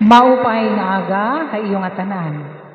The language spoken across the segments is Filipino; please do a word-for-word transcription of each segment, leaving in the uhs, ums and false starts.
Maupay nga aga, hayong atanan.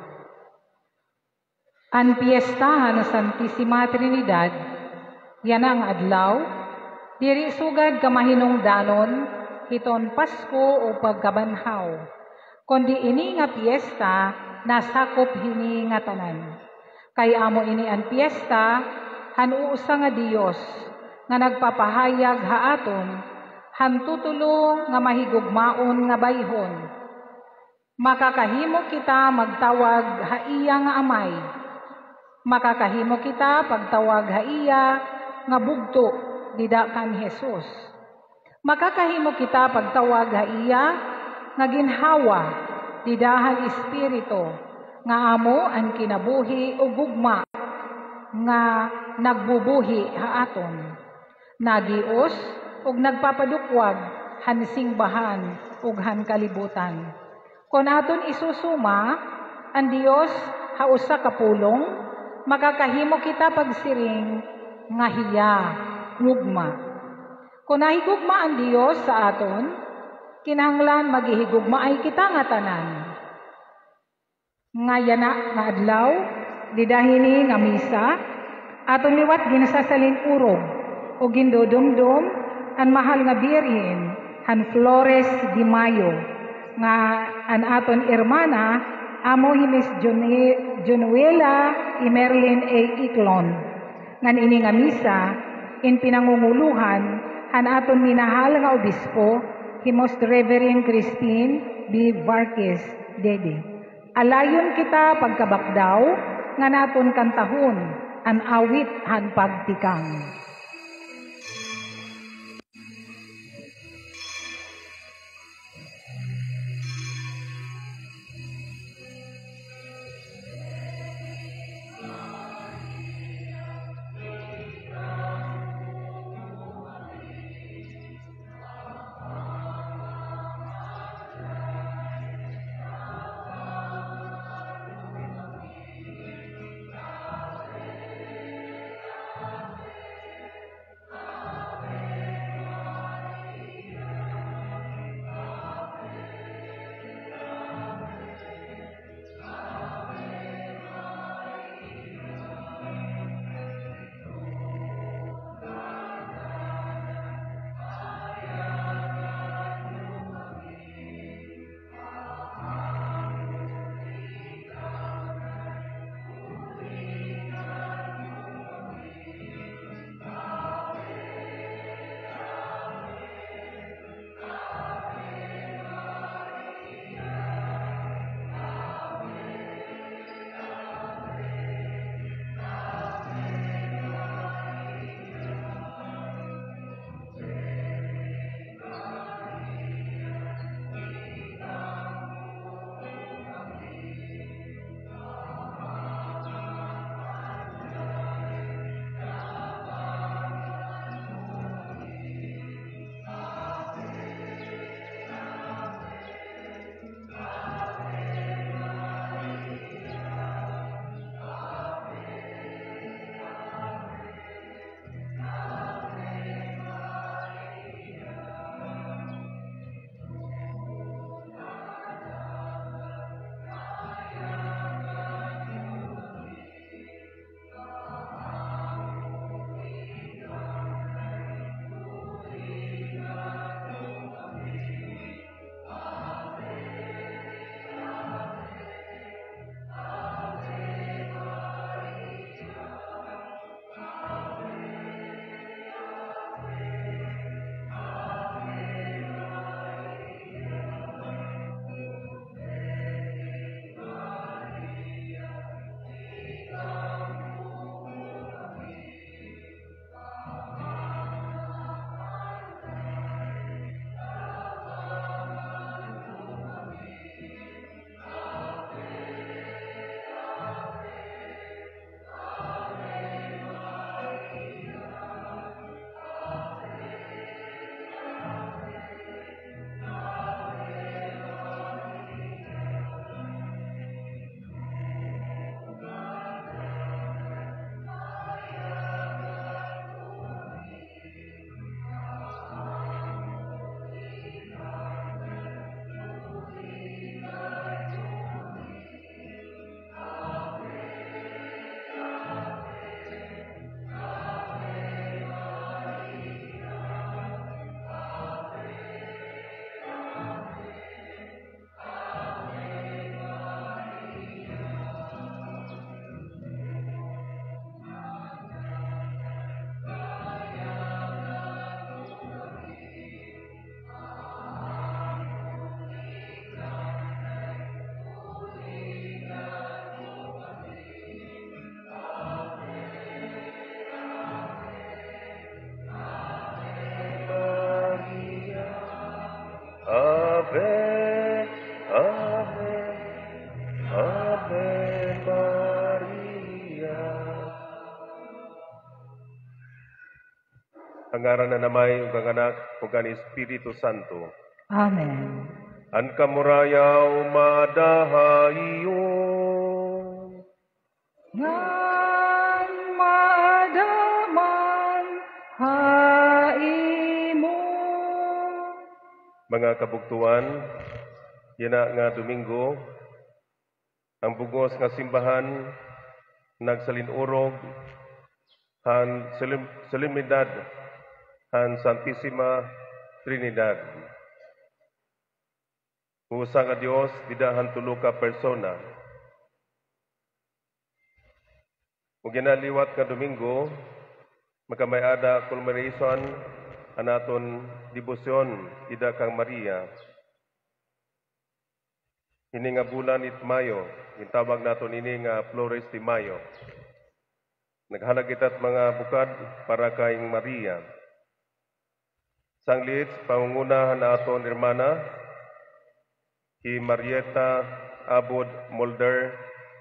An piyestahan na Santissima Trinidad, yan ang adlaw, diri sugad kamahinungdanon, hiton Pasko o pagkabanhaw, kundi ini nga piyesta, nasakop hini nga tanan. Kay amo ini an piyesta, hanuusa nga Dios, nga nagpapahayag haaton, hantutulo nga mahigugmaon nga bayhon. Makakahimo kita magtawag haiya nga amay. Makakahimo kita pagtawag haiya nga bugto dida kan Jesus. Makakahimo kita pagtawag haiya nga ginhawa didahan espiritu nga amo ang kinabuhi o gugma nga nagbubuhi haaton. Nagios ug nagpapadukwag hansing bahan ug han kalibutan. Kung aton isusuma, ang Dios hausa ka pulong, makakahimo kita pagsiring nga hiya, gugma. Kung nahigugma ang Dios sa aton, kinahanglan maghihigugma ay kita nga tanan. Nga yana nga adlaw, didahini nga misa, aton liwat ginasasalin urog, o gindodumdum, ang mahal nga birhen, han Flores de Mayo, nga an aton hermana amo himis Jonuela Imerlin A. Iklon ngan ini nga misa in pinangunguluhan han aton minahal nga obispo himos Reverend Christine B. Vargas Dede. Alayon kita pagkabakdaw nga naton kantahon an awit han pagtikang. Ave, Ave, Ave Maria. Ang ngaran na namay, ug ang anak, ug ang Espiritu Santo. Amen. An kamurayaw madahayo. Ngan madaman haimo. Mga kabugtuan, yana nga Domingo, ang bugos nga simbahan nagsalinurog han solim, solemnidad han Santissima Trinidad. Usa nga Dios didahan tulo ka persona. Ug ginaliwat ka Domingo, magkamayada culmination anaton debosyon ida kang Maria. Ini nga bulan it Mayo, gitawag naton ini nga Flores de Mayo. Naghalag ita't mga bukad para kay Maria. Sanglit pangungunahan aton hermana ki Marieta Abod Mulder,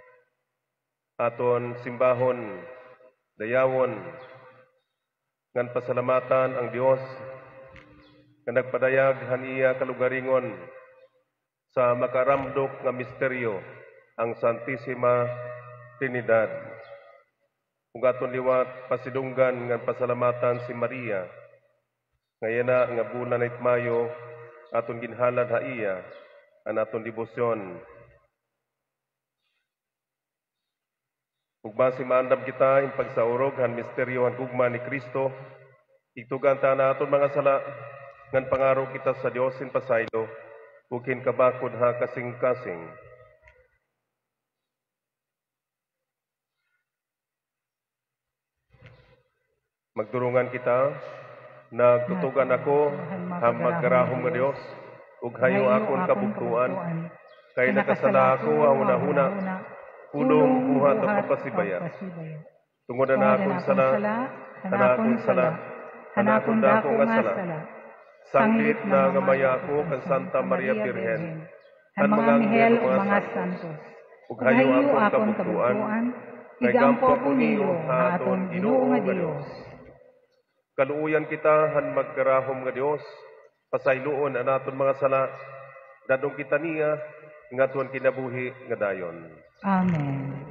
aton simbahon dayawon ngan pasalamatan ang Dios nga nagpadayag haniya kalugaringon sa makaramdok nga misteryo ang Santissima Trinidad. Ug aton liwat pasidunggan ngan pasalamatan si Maria ngayon na nga bulan it Mayo aton ginhalad haiya ang aton debosyon. Ug base maandam kita in pagsaurog han misteryo han gugma ni Kristo, itugan ta na aton mga sala ngan pangaro kita sa Dios in pasaylo ug kabakod ha kasing-kasing. Magdurungan kita, nagtutugan ako han magkarahom nga Dios ug hayo akon kabugtuan kay nakasala ako hauna-huna. Pulong buhat at papasibaya. Tungod na akong sala, hanakon sala, hanakon dako nga sala. Sanglit na ngamaya ako kan Santa Maria Virgen, han mga anghel ug mga santos. Ug hayo akong kabugtuan, kay gampo ko niyo ha aton Ginoo nga Dios. Kaluoyan kita han magkarahom nga Dios, pasayloon ang aton mga sala, dadong kita niya nga aton kinabuhi nga dayon. Amen.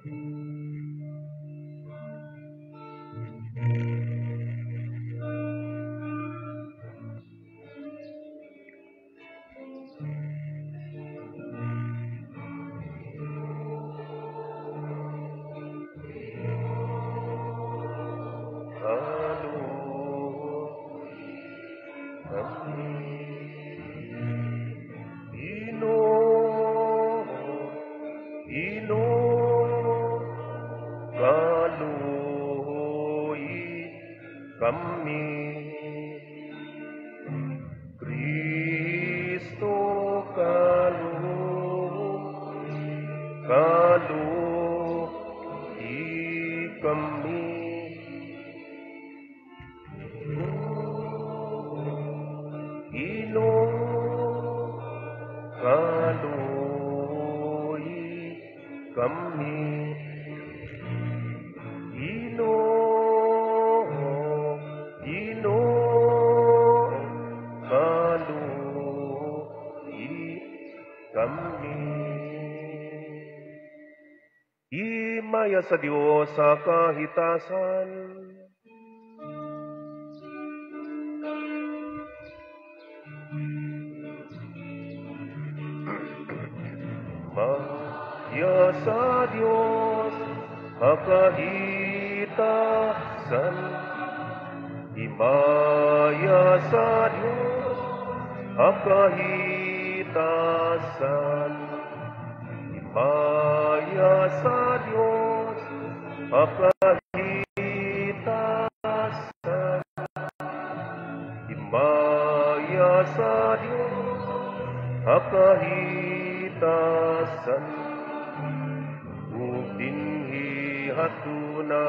Imaya sa Dios sa kahitasan. Maya sa Dios sa kahitasan. Imaya sa Dios sa kahitasan. Imaya sa Dios sa kahitasan. Imaya sa Dios sa kahitasan. Ug dinhi hatuna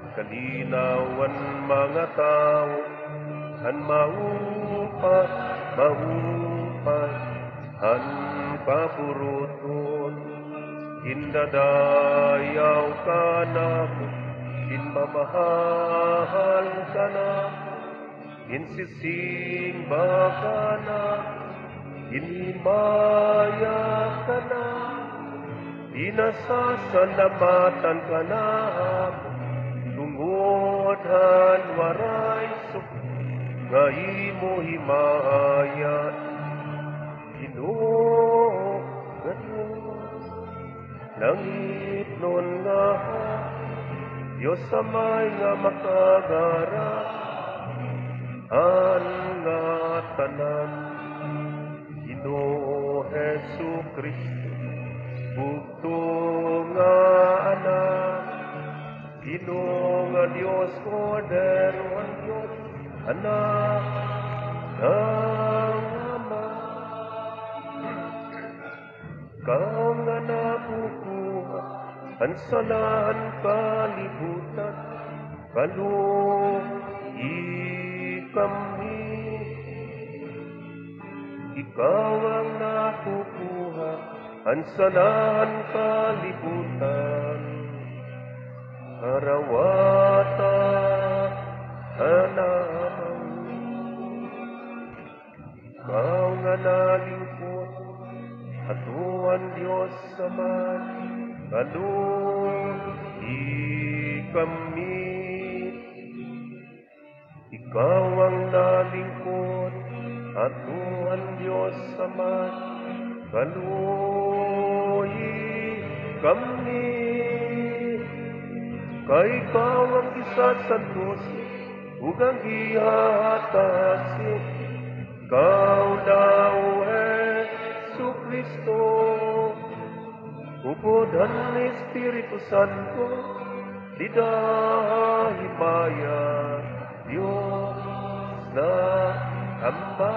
kalinawan mga tao han maupa maupay han paburuton, indadayaw ka namo, inmamahal ka na, insisimba ka na, inimaya ka na, inasasalamatan ka na, tungodhan waray suko, nga imo himayat, Ginoo nga Diyos, langit nun nga Diyos samay nga makagara, an nga tanan, Ginoo Hesu Kristo, bugto nga anak, Ginoo nga Diyos, Kordero ang Diyos, anak ng Ama, Kau nga nabubuha, ang salahan kalibutan, kaluhi kami. Ikaw ang nabubuha, ang salahan kalibutan, karawata anamang. Ikaw nga nalingkod, atuan Diyos Ama, kaluhi kami. Ikaw ang nalingkod, atuan Diyos Ama, kaluhi kami. Kay ikaw ang isasantos, ugang ihatasi, ikaw daw Jesu Kristo, upodan ni Espiritu Santo, didahimaya, Diyos na Ama,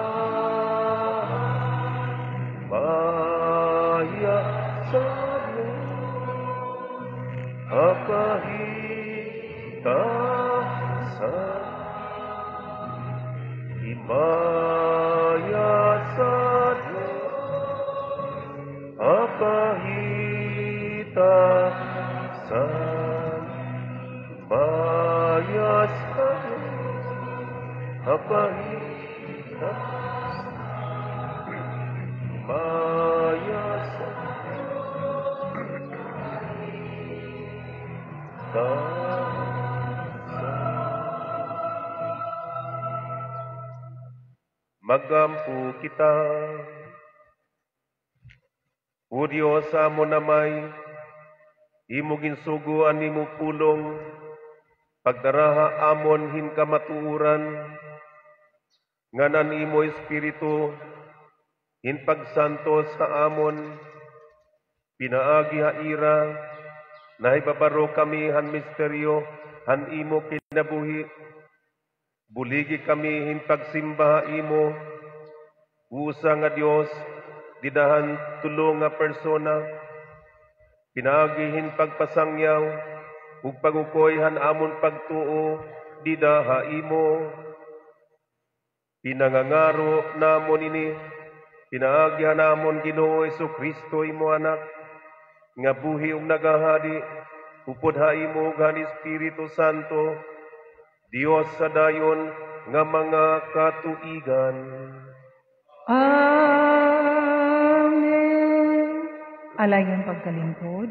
maya sa akahitasan, himaya sa akahitasan, himaya sa akahitasan, himaya sa magampu kita. O Diyos amo namay, imo ginsuguan nimo pulong, pagdaraha amon hin kamatuuran, nganan imo Espiritu, hin pagsanto sa amon, pinaagi haira, nahibabaro kami han misteryo, han imo kinabuhi, buligi kami hin pagsimba imo, usa nga Dios, didahan tulong nga persona, pinaagi hin pagpasangyaw, ug pagukoy han amon pagtuo, didaha imo, pinangangaro namon ini, pinaagi han amon Ginoo Hesu Kristo imo anak, nga buhi ug nagahadi, upod ha imo gan Espiritu Santo, Dios sa dayon nga mga katuigan. Amen. Alayon pagkalingkod.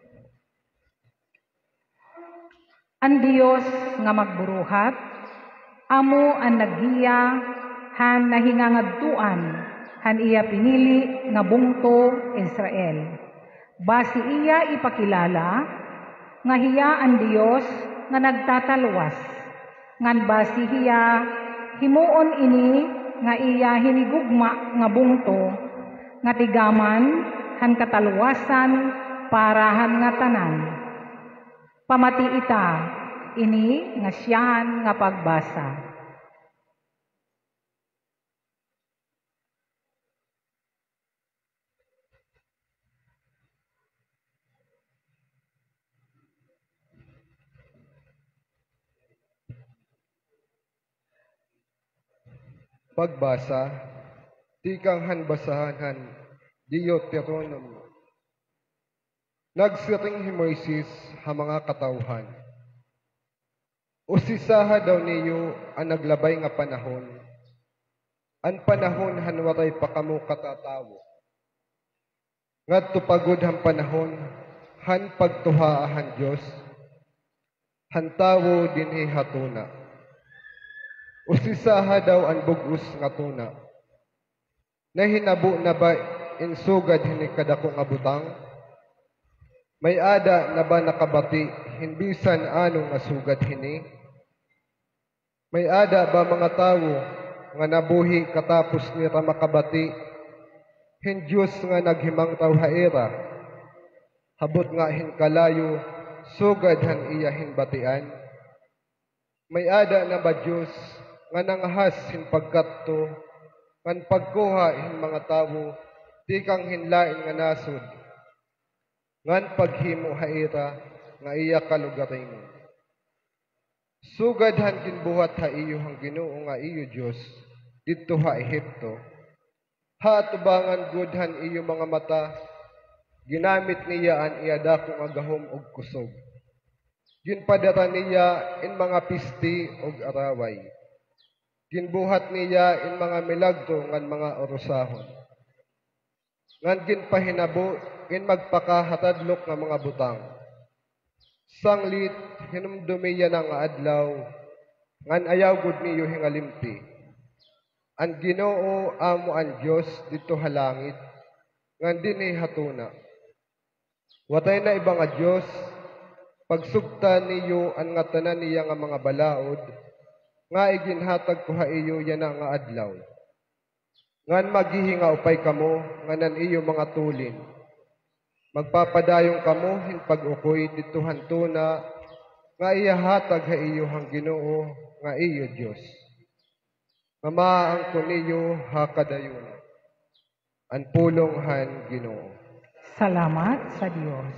Ang Dios nga magburuhat, amo ang naghiya, han nahingangadtuan, han iya pinili nga bungto Israel. Basi iya ipakilala, nga hiya ang Dios nga nagtatalwas, ngan basi hiya himuon ini nga iya hinigugma nga bungto, nga tigaman han katalwasan parahan nga tanan. Pamati ita, ini nga siyahan nga pagbasa. Pagbasa tikang hanbasahan Deuteronomy. Nagsiring hi Moises ha mga katawhan. Usisaha daw niyo ang naglabay nga panahon. An panahon hanwaray pa kamo katatawo. Ngadto pagod han panahon han pagtuhaahan Dios. Han tawo dinhi hatuna. Usisaha daw ang bugus nga tuna. Nahinabo na ba insugad hini kadako nga butang? May ada na ba nakabati, hinbisan anong nasugad hini? May ada ba mga tawo nga nabuhi katapos nila makabati, hindyos nga naghimang tawhaera, habot nga hinkalayo, sugad han iya hinbatian? May ada na ba Diyos nga nangahas hin pagkatto, kan pagkuha hin mga tawo, di kang hinlain nga nasod, ngan paghimo haira nga iya kalugaringon. Sugad han kinbuhat ha iyo hang Ginoo nga iyo Dios didto ha Ehipto. Ha tubangan gud han iyo mga mata, ginamit niya an iya dako nga gahom og kusog. Ginpadara niya in mga pisti og araway. Ginbuhat niya in mga milagro ngan mga orosahon. Ngan ginpahinabo in magpakahatadlok nga mga butang. Sanglit hinumdumiya na nga adlaw, ngan ayaw gud niyo hingalimti. Ang Ginoo amo ang Dios dito halangit, ngan dinhi hatuna. Watay na ibang nga Dios, pagsugta niyo ang nga tanan niya nga mga balaod, nga iginhatag ko ha iyo yan nga adlaw. Ngan maghihinga upay kamo, nganan iyo mga tulin. Magpapadayong kamo hin pag-ukoy dito hantuna, nga iyahatag ha iyo hang Ginoo, nga iyo Dios. Mamaang ko niyo hakadayon, an pulong han Ginoo. Salamat sa Diyos.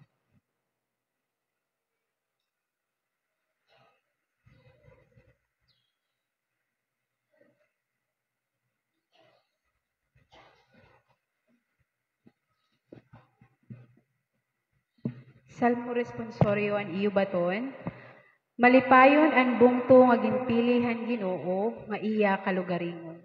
Salmo responsorio an iyo baton. Malipayon an bungto nga ginpilihan Ginoo nga iya kalugaringon.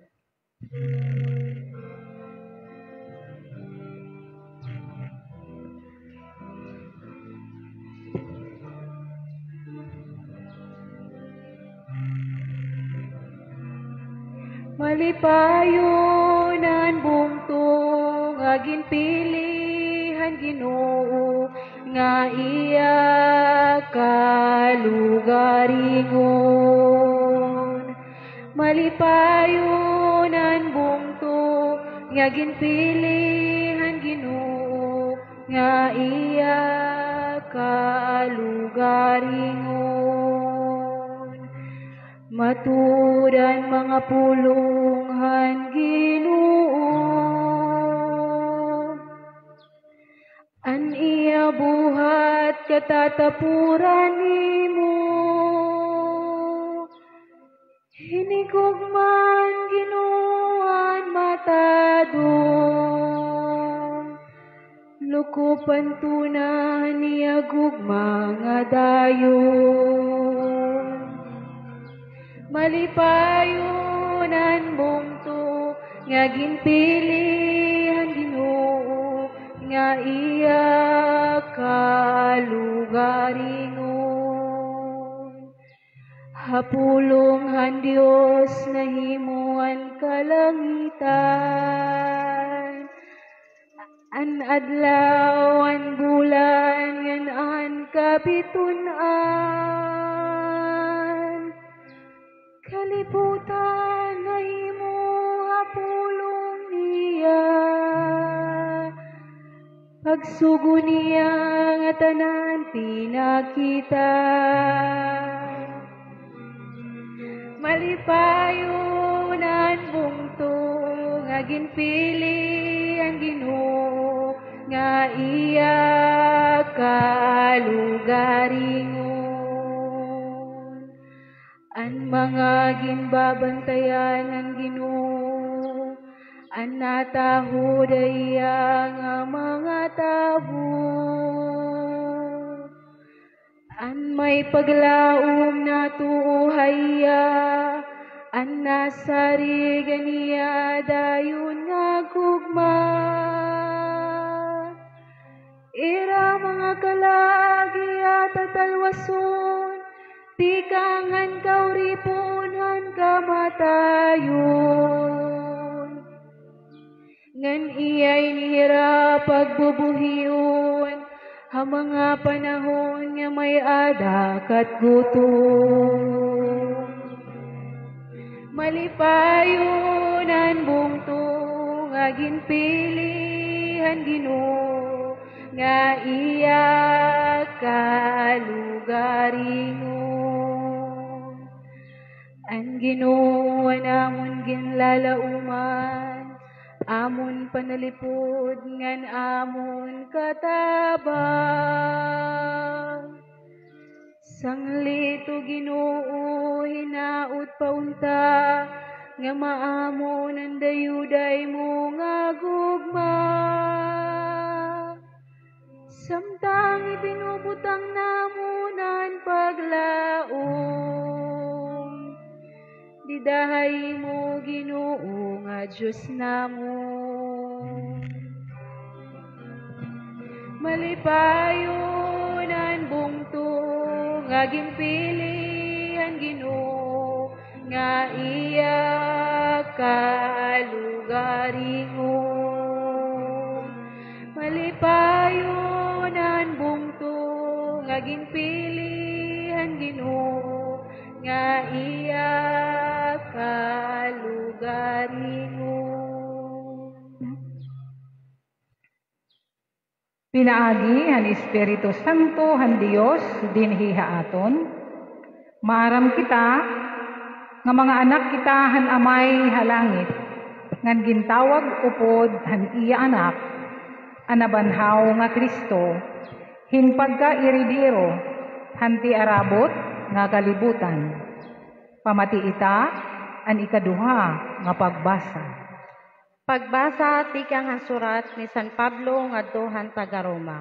Malipayon an bungto nga ginpilihan Ginoo nga iya kalugaringon. Malipayon an bungto nga ginpilihan Ginoo nga iya kalugaringon. Matudan mga pulonghan Ginoo, an iya buhat katatapuran nimo. Hinigugman Ginooan matado, lukupan tunan niya gugma nga dayon. Malipayon an bungto nga ginpilihan Ginoo nga iya kalugaringon. Hapulong han Dios na himuan kalangitan, an adlaw an bulan ngan an kapitunan. Kalibutan na himo hapulong niya, pagsugo niya nga tanan pinakita. Malipayon an bungto nga ginpili ang Ginoo nga iya kalugaringon. An mga ginbabantayan ang Ginoo, An natahudaya nga mga tabo, an may paglaom na tuuhaya, an nasarigan niya dayon nga gugma. Ira mga kalagi at tatalwason, tikangan kauripunan kamatayon. Ngan iyay nihira pagbubuhiyon, ha mga panahon nga may adak at gutom. Malipayon ang bungtong agin pilihan Ginoo, nga iya kalugaringon. Ang Ginoo namon ginlalauman, amon panalipod ngan amon katabang. Sanglito Ginoo hinaut paunta, nga maamon ang dayuday mo nga gugma. Samtang ibinubutang namunan paglaom, didahay mo Ginoo nga Diyos namon. Malipayon ang bungtong aging pilihan Ginoo, nga iya kalugaringon. Malipayon ang bungtong aging pilihan Ginoo, nga iya kalugaringon. Pinaagi han Espiritu Santo han Dios dinhi haaton, maaram kita nga mga anak kita han amay halangit, ngan gintawag upod han iya anak, anabanhaw nga Kristo, hinpagka iridiro, hanti arabot nga kalibutan. Pamati ita, an ikaduha nga pagbasa. Pagbasa ti kang surat ni San Pablo ngadto han taga Roma.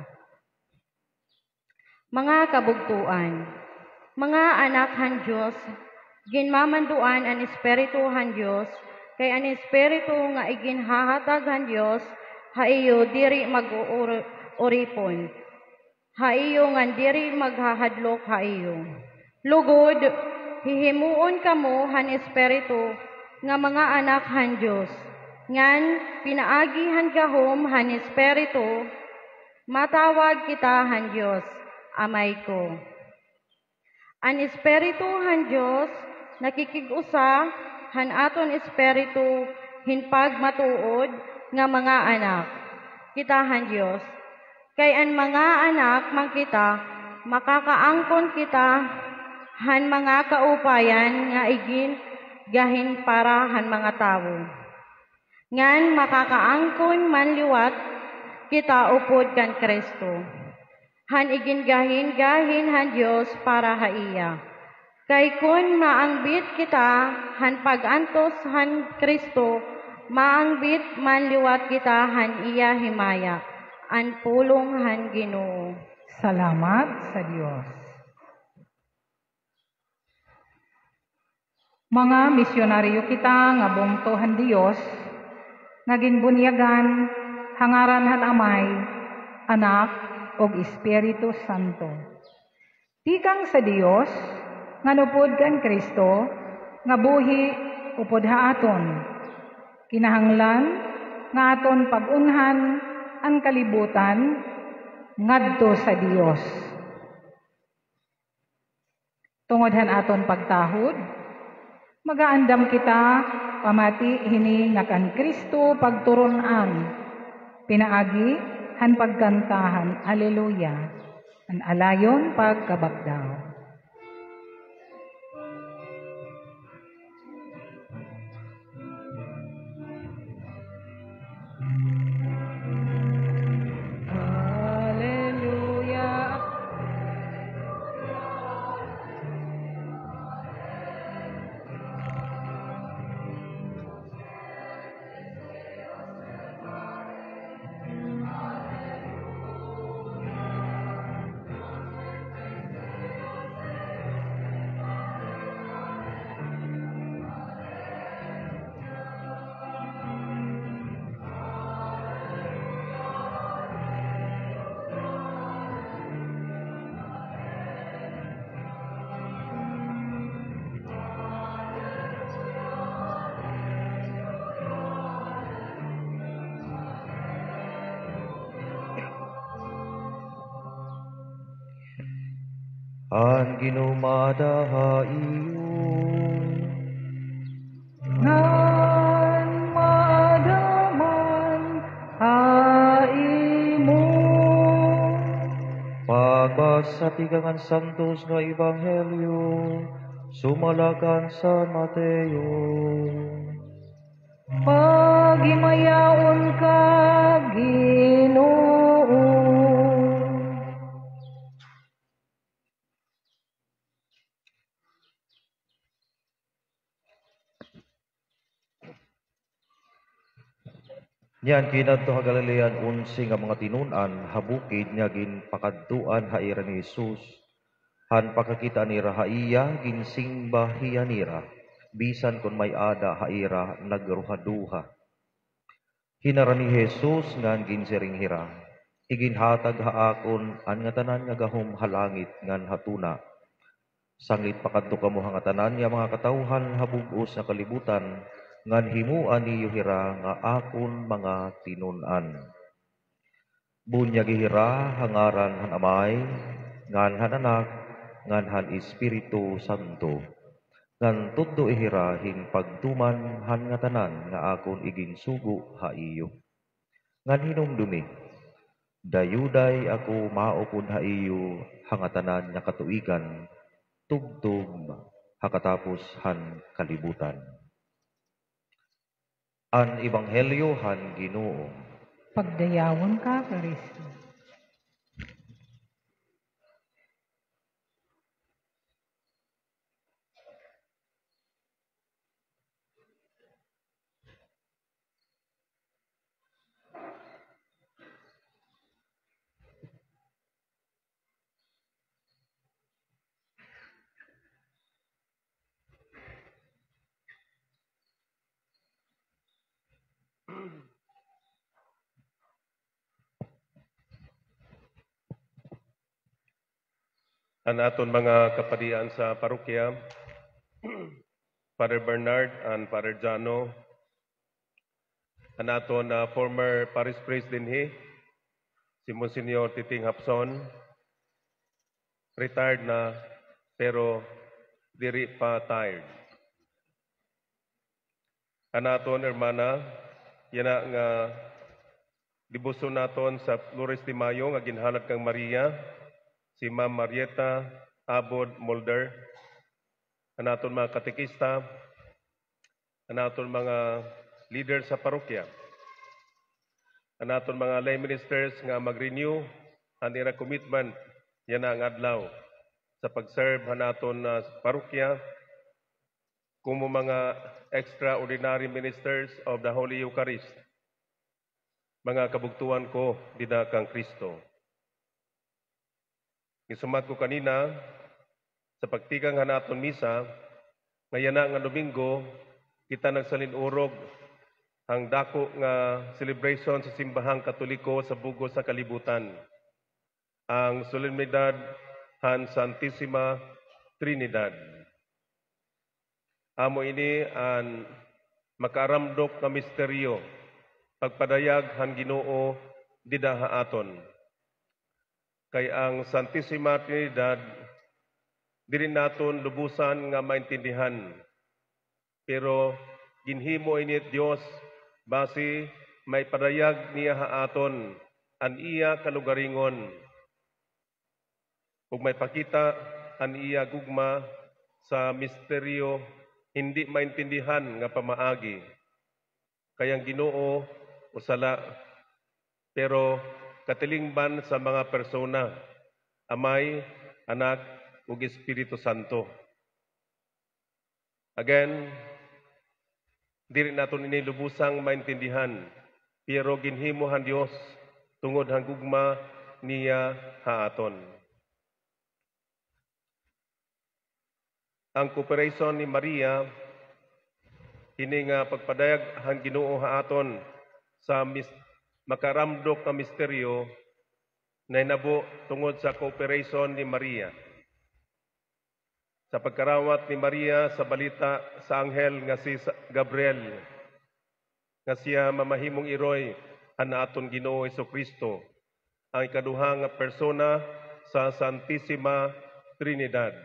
Mga kabugtuan, mga anak han Dios, ginmamanduan an Espiritu han Dios, kay an Espiritu nga iginhahatag han Dios, haiyo diri mag-uripon. Haiyo nga diri maghahadlok haiyo. Lugod, hihimuon kamo han Espiritu nga mga anak han Dios. Ngan pinaagi han gahom han Espiritu, matawag kita han Dios, amay ko. An Espiritu han Dios nakikig-usa han aton Espiritu hinpag matuod nga mga anak kita han Dios. Kay an mga anak man kita, makakaangkon kita han mga kaupayan nga igin gahin para han mga tawo. Ngan makakaangkon man liwat kita upod kan Kristo. Han igin gahin-gahin han Dios para haiya. Kay kun maangbit kita han pagantos han Kristo, maangbit man liwat kita han iya himaya. An pulong han Ginoo. Salamat sa Dios. Mga misyonaryo kita nga bungtohan Dios, nga ginbunyagan hangaran han Amay, Anak ug Espiritu Santo. Tikang sa Dios nga nupod kan Kristo nga buhi upod haaton. Kinahanglan nga aton pag-unhan ang kalibutan ngadto sa Dios. Tungod han aton pagtahod, magaandam kita pamati hini nga kan Kristo pagturon-an, pinaagi han pagkantahan, Alleluia, an alayon pagkabagdaw. An ginumada ha iyo. Nan madaman haimo. Pagbasatigangan santos nga ebanghelyo, sumalakan sa Mateo. Pagimayaon ka, Ginoo. Niyan kinadto ha Galilean unsi nga mga tinunan habukid nga ginpakadtuan haira ni Jesus. Han pakakita ni Rahaiya ginsingba hiyanira. Bisan kon may ada haira nagruhaduha. Hinara ni Jesus ngan ginsiring hira. Iginhatag haakon an nga tanan nga gahom halangit ngan hatuna. Sanglit pakadto kamo nga tanan nga mga katawhan habugos nga kalibutan ngan himuan niyo hira nga akon mga tinunan. Bunya gihira hangaran han Amay, ngan han Anak, ngan han Espiritu Santo. Ngan tuddo ihirahin pagtuman han nga tanan nga akon iginsugo ha iyo. Ngan hinumdumi, dayuday ako maupod ha iyo hangatanan nga katuigan, tugtog hakatapos han kalibutan. An ebanghelyo han Ginoo. Pagdayawon ka, Kristo. Ang aton mga kapadian sa parokya, Father Bernard and Father Jano, ang aton uh, former parish priest din he, si Monsignor Titing Hapson, retired na pero diri pa tired. Ang aton hermana, yan nga dibuso naton sa Flores de Mayo nga ginhanap kang Maria, si Ma'am Marieta Abod Mulder, ang aton mga katekista, ang aton mga leaders sa parokya, ang aton mga lay ministers nga mag-renew ang ira commitment yan ang adlaw sa pag-serve ang aton uh, parokya, kumo mga extraordinary ministers of the Holy Eucharist, mga kabugtuan ko dida kang Kristo. Gisumat ko kanina sa pagtikang hanaton misa, ngayon nga Domingo, kita nagsalinurog ang dako nga celebration sa simbahang Katoliko sa bugos sa kalibutan. Ang Solemnidad han Santissima Trinidad. Amo ini ang makaramdok nga misteryo, pagpadayag han Ginoo dida haaton. Kay ang Santissima Trinidad, dili naton lubusan nga maintindihan. Pero ginhimo ini Dios base may padayag niya haaton an iya kalugaringon. Ug may pakita an iya gugma sa misteryo hindi maintindihan nga pamaagi. Kayang Ginoo usala pero katilingban sa mga persona, Amay, Anak, ug Espiritu Santo. Again, dili naton ini lubusang maintindihan, pero ginhimo han Dios tungod hang gugma niya haaton. Ang cooperation ni Maria, kini nga pagpadayag hang Ginoo haaton sa mis makaramdok nga misteryo na inabo tungod sa cooperation ni Maria. Sa pagkarawat ni Maria sa balita sa anghel nga si Gabriel, nga siya mamahimong iroy ang aton Ginoo Jesucristo, ang ikaduha nga persona sa Santissima Trinidad.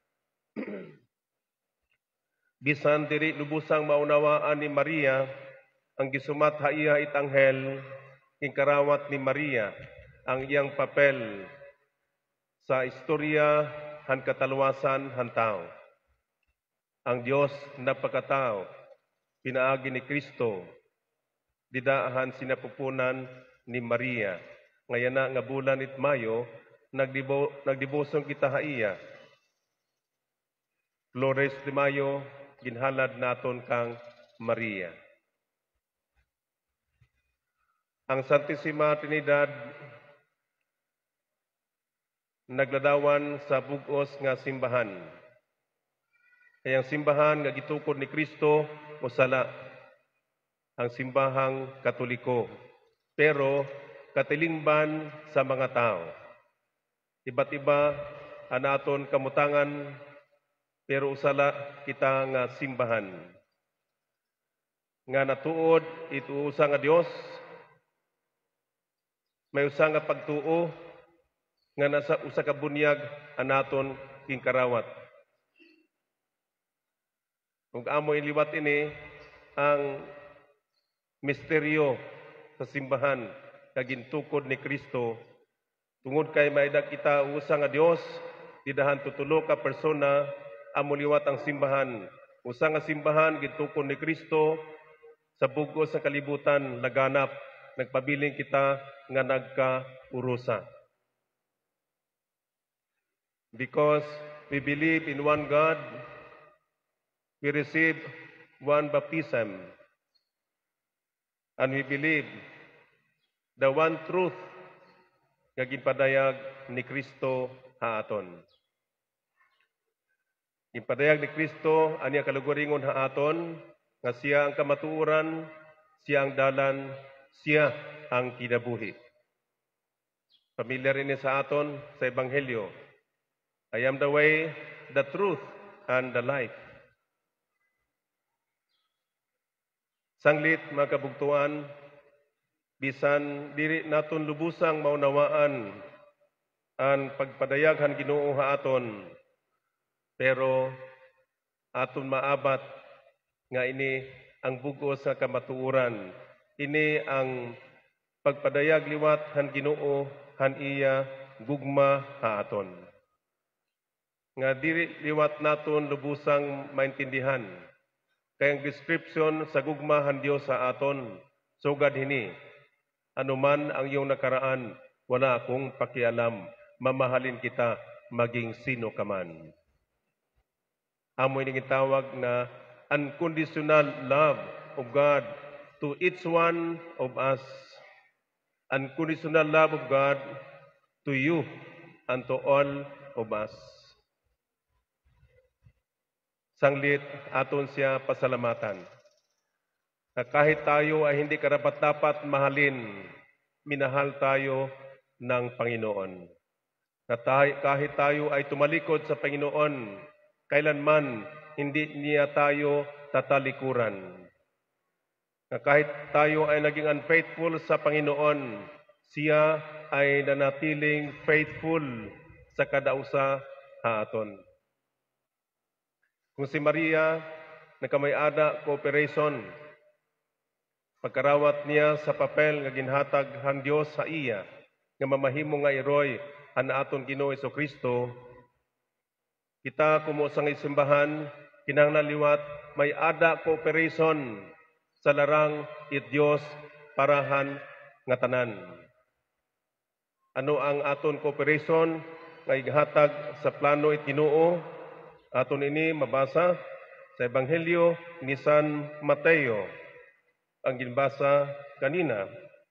Bisan diri lubusang maunawaan ni Maria ang gisumat ha iya itanghel ing karawat ni Maria ang iyang papel sa istorya han kataluwasan han tao. Ang Dios napakatao pinaagi ni Kristo didaahan sinapupunan ni Maria. Ngayon na nga bulan it Mayo nagdibo nagdibosong kita ha iya. Flores de Mayo ginhalad naton kang Maria. Ang Santissima Trinidad nagladawan sa bug-os nga simbahan. Kaya ang simbahan nga gitukod ni Kristo o sala ang simbahang Katoliko, pero katilingban sa mga tao. Iba't iba ang aton kamutangan, pero usala kita nga simbahan. Nga natuod ito usa nga Dios, may usa nga pagtuo nga nasa usa ka bunyag anaton king karawat. Ug amo iliwat ini ang misteryo sa simbahan nga gintukod ni Kristo tungod kay maida kita usa nga Dios didahan tutulo ka persona amo liwat ang simbahan. Usa nga simbahan gintukod ni Kristo sa bug-os sa kalibutan laganap nagpabiling kita nga nagkaurusa. Because we believe in one God, we receive one baptism, and we believe the one truth nga ginpadayag ni Kristo haaton. Ginpadayag ni Kristo aniya kaluguringon haaton nga siya ang kamatuoran, siya ang dalan, siya ang kinabuhi. Pamilyar ini sa aton sa Ebanghelyo. I am the way, the truth, and the life. Sanglit, mga kabugtuan, bisan diri naton lubusang maunawaan ang pagpadayaghan Ginoo haaton, pero aton maabat nga ini ang bug-os sa kamatuoran. Ini ang pagpadayag liwat han Ginoo han iya gugma haaton. Nga diri liwat naton lubusang maintindihan kay ang description sa gugma han Dios sa aton sugad hini. Anuman ang iyong nakaraan, wala akong pakialam. Mamahalin kita maging sino ka man. Amo ini gitawag na unconditional love of God to each one of us. Unconditional love of God to you and to all of us. Sanglit aton siya pasalamatan. Na kahit tayo ay hindi karapat-dapat mahalin, minahal tayo ng Panginoon. Na tayo, kahit tayo ay tumalikod sa Panginoon, kailanman hindi niya tayo tatalikuran. Na kahit tayo ay naging unfaithful sa Panginoon, siya ay nanatiling faithful sa kadausa haaton. Kung si Maria nakamayada cooperation, pagkarawat niya sa papel nga ginhatag han Dios sa iya, nga mamahimo nga iroy han aton Ginoo Jesucristo, kita kumo sang isimbahan kinahanglan liwat may ada cooperation sa larang it Dios parahan nga tanan. Ano ang aton cooperation nga ihatag sa plano it Ginoo? Aton ini mabasa sa Ebanghelyo ni San Mateo, ang ginbasa kanina.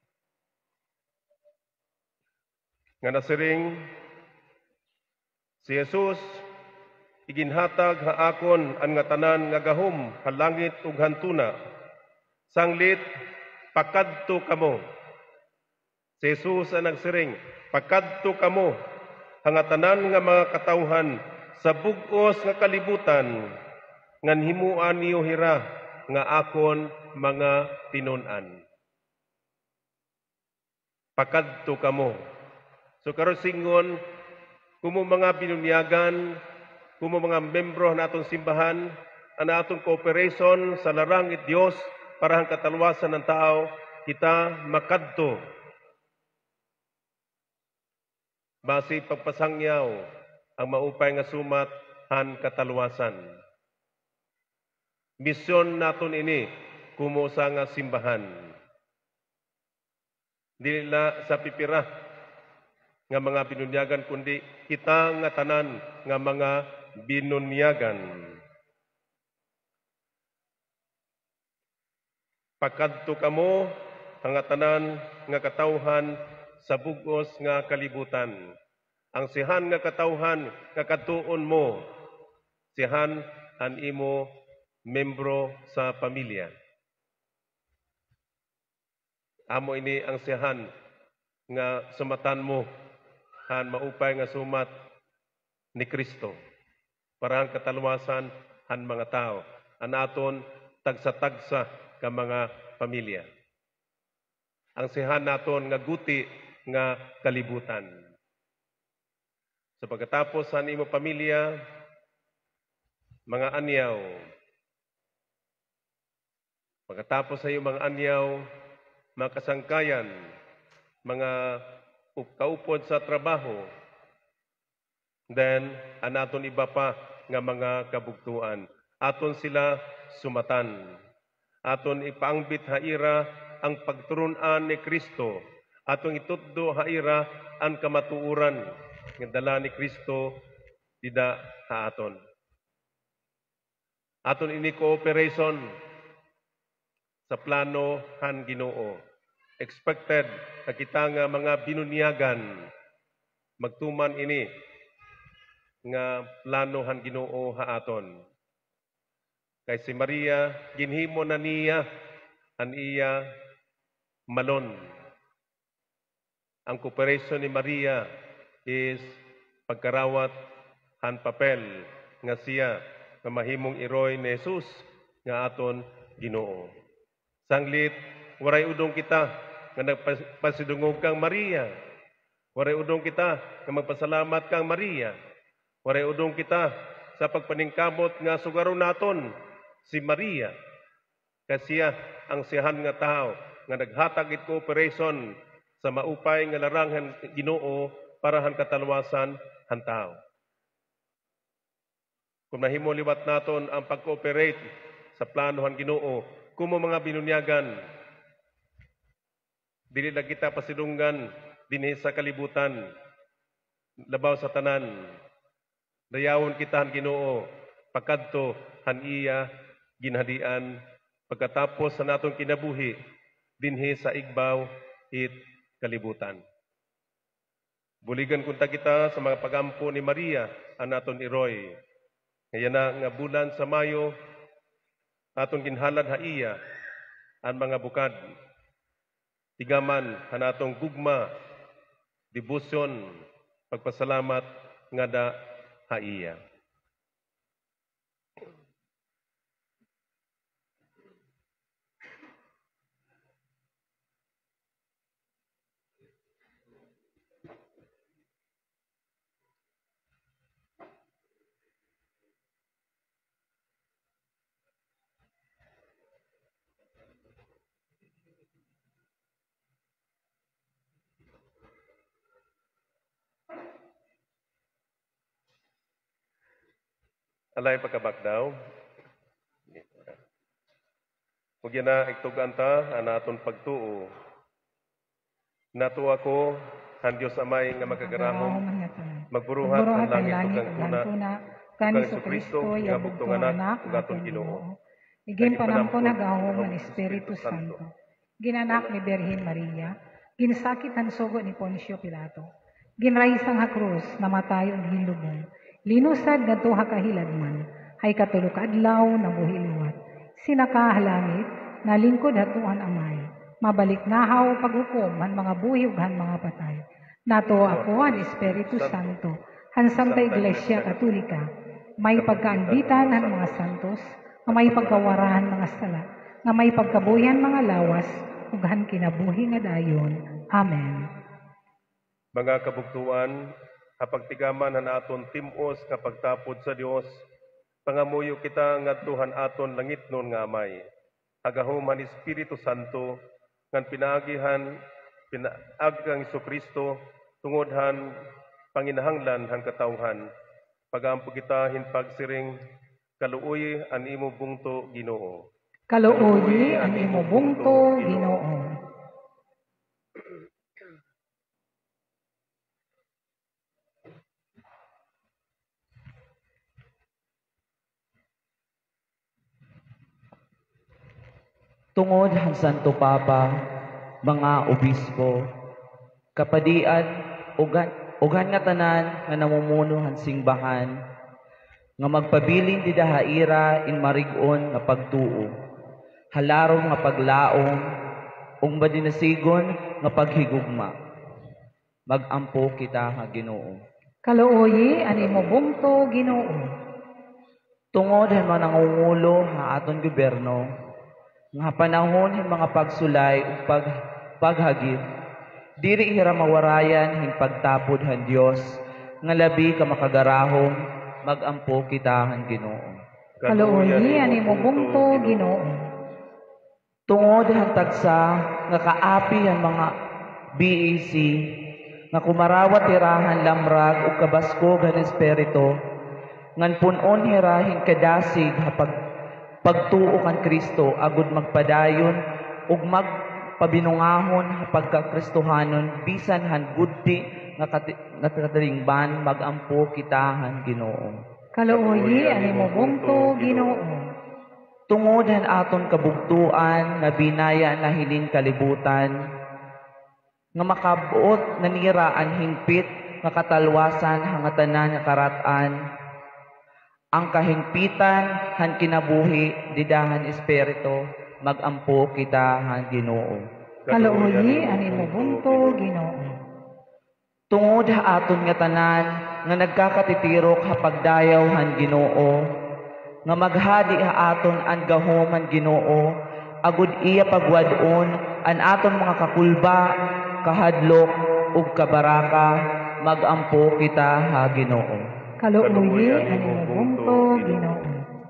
Nga nasiring, si Jesus iginhatag haakon ang nga tanan nga gahom, halangit ug hantuna. Sanglit, pakadto kamo. Si Jesus ang nagsiring, pakadto kamo, hangatanan nga mga katawhan sa bug-os nga kalibutan, ngan himuan niyo hira nga akon mga tinun-an. Pakadto kamo. So karon singon, kumo mga binunyagan, kumo mga membro natong simbahan, ang atong cooperation sa larangit Dios para ang katalwasan ng tao, kita makadto. Basi pagpasangyaw ang maupay nga sumat han katalwasan. Misyon naton ini kumo sa nga simbahan. Dili na sa pipira nga mga binunyagan kundi kita nga tanan nga mga binunyagan. Pagkadto kamo ang tanan nga katawhan sa bugos nga kalibutan. Ang sihan nga katawhan nga katuon mo, sihan an imo membro sa pamilya. Amo ini ang sihan nga sumatan mo han maupay nga sumat ni Kristo para ang katalwasan han mga tao. Anaton tagsa-tagsa ka mga pamilya. Ang sihan naton nga guti nga kalibutan. Sa pagkatapos sa imo pamilya, mga anyaw. Pagkatapos sa iyo mga anyaw, mga kasangkayan, mga kaupod sa trabaho, then anaton iba pa nga mga kabugtuan. Aton sila sumatan. Aton ipaangbit haira ang pagturunan ni Kristo. Atong ituddo haira ang kamatuuran nga dala ni Kristo dida ha aton. Aton ini cooperation sa plano han Ginoo. Expected na kita nga mga binunyagan magtuman ini nga plano han Ginoo ha aton. Kay si Maria, ginhimo na niya an iya malon. Ang cooperation ni Maria is pagkarawat han papel nga siya nga mahimong iroy ni Jesus nga aton Ginoo. Sanglit, waray udong kita nga nagpasidungog kang Maria. Waray udong kita nga magpasalamat kang Maria. Waray udong kita sa pagpaningkamot nga sugaron naton si Maria. Kasiya ang sihan nga tao nga naghatag it cooperation sa maupay nga laranghan Ginoo para han katalwasan han tao. Kung mahimo liwat naton ang pag-cooperate sa plano han Ginoo, kumo mga binunyagan, dili na kita pasidunggan dinhi sa kalibutan, labaw sa tanan. Dayawon kita han Ginoo, pagkadto han iya ginhadian pagkatapos sa natong kinabuhi dinhi sa igbaw it kalibutan. Buligan kunta kita sa mga pagampo ni Maria ang naton iroy. Ngayon na nga bulan sa Mayo, aton ginhalad ha iya ang mga bukad. Tigaman ang atong gugma, devotion, pagpasalamat nga da ha iya. Alay pagkabak daw. Huwag yan na iktugan ta, anaton pagtuo. Nato ako, han Diyos Amay nga magkagarahom, magburuhat ang langit ug ang tuna, kang Isu Kristo, nga bugtong anak, ug aton Ginoo. Igin panamko nagahom ng Espiritu Santo. Ginanak ni Birhen Maria, ginsakit ang sugo ni Poncio Pilato. Ginraisang ha krus, namatay og hinlubong. Linusad ngadto ha kahilagman, hay katulok adlaw na buhiliwat. Sinakahalangit, nalingkod hatuan amay. Mabalik nahaw paghukom han mga buhi ug han mga patay. Nato ako ang Espiritu Santo, han Santa Iglesia Katolika, may pagkaanditan han mga santos, nga may pagkawarahan mga sala, nga may pagkabuyan mga lawas, ug han kinabuhi nga dayon. Amen. Mga kabugtuan, hapagtigaman han aton timos nga pagtapod sa Dios, pangamuyo kita ngadtuhan aton langitnon nga amay. Agahom han Espiritu Santo ngan pinaagihan pinaag kang Kristo tungod han panginahanglan han katawhan. Pagampo kita hinpagsiring kaluoy an imo bungto Ginoo. Kaluoy ang imo bungto, Ginoo. Tungod ang Santo Papa, mga obispo, kapadian, ugan, ugan nga tanan nga namumuno ang singbahan, nga magpabilin di dahaira in marigon nga pagtuo, halarong nga paglaom, ug madinasigon nga paghigugma. Magampo kita nga Ginoo. Kaluoy ang imo bungto, Ginoo. Tungod ang mga nangungulo nga aton gobyerno, nga panahon hin mga pagsulay ug pag paghagip, diri hira mawarayan hin pagtapod han Dios, nga labi ka makagarahom, magampo kita han Ginoo. Kaluoy ang imo bungto, Ginoo. Tungod han tagsa nga kaapi ang mga B E C nga kumarawat tirahan lamrag ug kabaskog han espiritu, ngan punon hirahin kadasig hapag pagtuo kan Kristo agud magpadayon ug magpabinungahon pagkakristohanon bisan han guddi nga katiringban magampo kitahan Ginoo. Kaluoy ang imo bungto, Ginoo. Tungod han aton kabugtuan nga binaya na hiling kalibutan nga makabuot nanira ang hingpit nga katalwasan hanga tanan nga karatan, ang kahingpitan han kinabuhi didahan espiritu, magampo kita han Ginoo. Kaluoy ang imo bungto, Ginoo. Tungod ha aton nga tanan nga nagkakatitirok hapagdayaw han Ginoo, nga maghadi ha aton ang gahom han Ginoo, agud iya pagwadon an aton mga kakulba, kahadlok ug kabaraka, magampo kita ha Ginoo. Kaluoy ang imo bungto, Ginoo.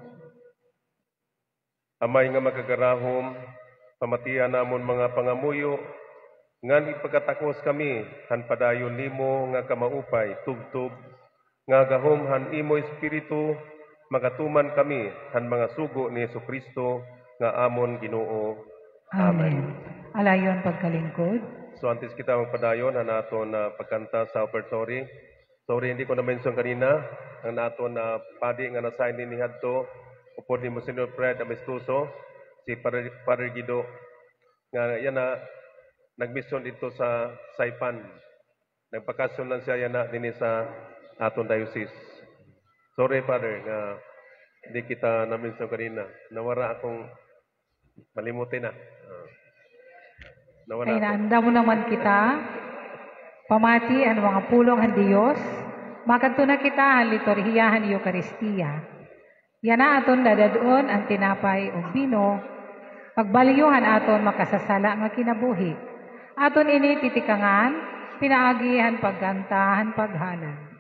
Amay nga magagarahom, pamatian namon mga pangamuyo, ngan ipagkatakos kami, han padayon nimo nga kamaupay, tugtog, nga gahom han imo espiritu, magatuman kami, han mga sugo ni Jesucristo, nga amon Ginoo. Amen. Alayon pagkalingkod. So antes kita magpadayon, han aton na pagkanta sa offertory. Sorry, hindi ko na-mention kanina, ang nato na padi nga na-sign din ni Hadto, upod ni Monsignor Fred Amestuso, si Father, Father Guido, nga yan na nag-mission dito sa Saipan. Nagpakasyon lang siya yan na din sa aton diocese. Sorry, Father, nga hindi kita na-mention kanina. Nawara akong malimutin na. Uh, nawara Ay, ako. naanda mo naman kita. Pamati ang mga pulong ang Diyos, makanto na kita ang liturhiyahan Eucharistia. Yan na aton dadadon ang tinapay o bino, pagbaliyuhan aton makasasala nga kinabuhi. Aton ini titikangan, pinaagihan pagkantahan paghanan.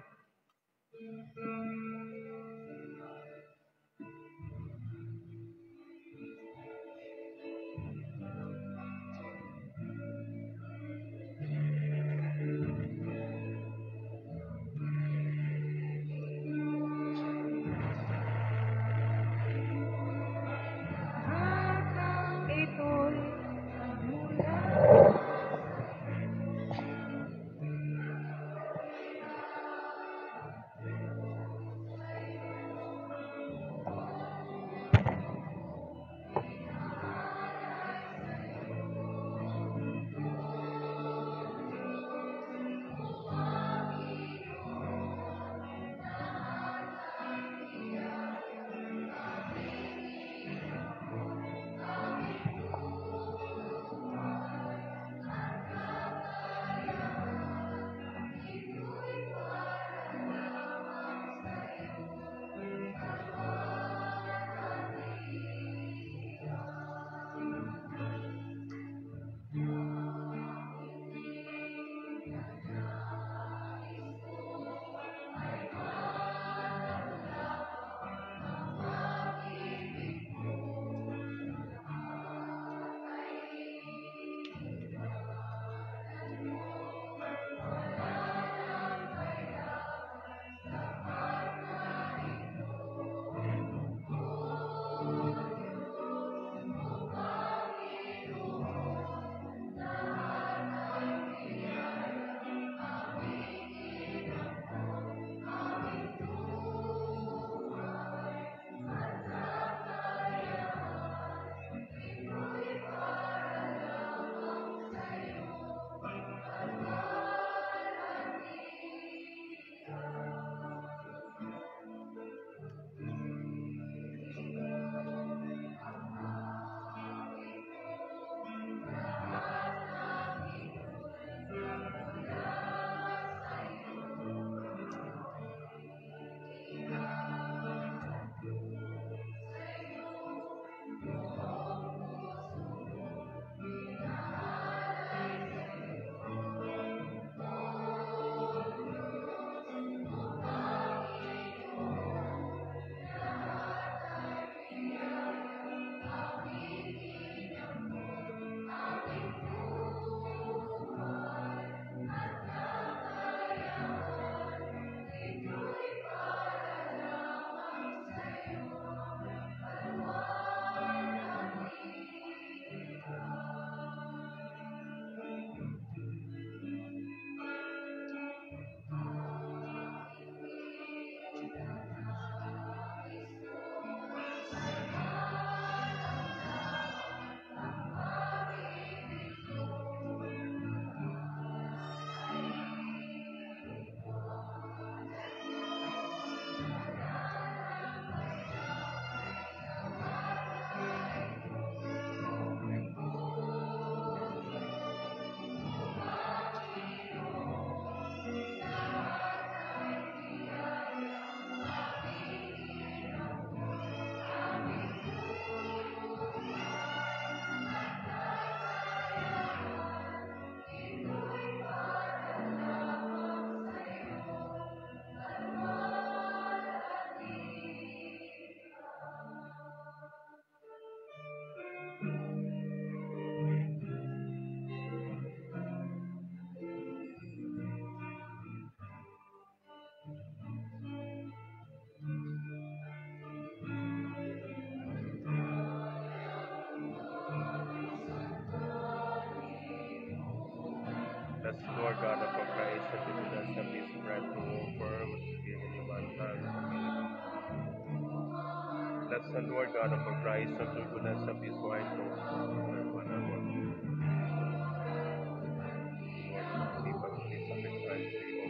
Let's Lord God of our Christ, that you will us have this bread to offer, giving you one time. Let's the Lord God of our Christ, that you will us have this wine to offer, one hour. Lord, receive us this sacrifice to you.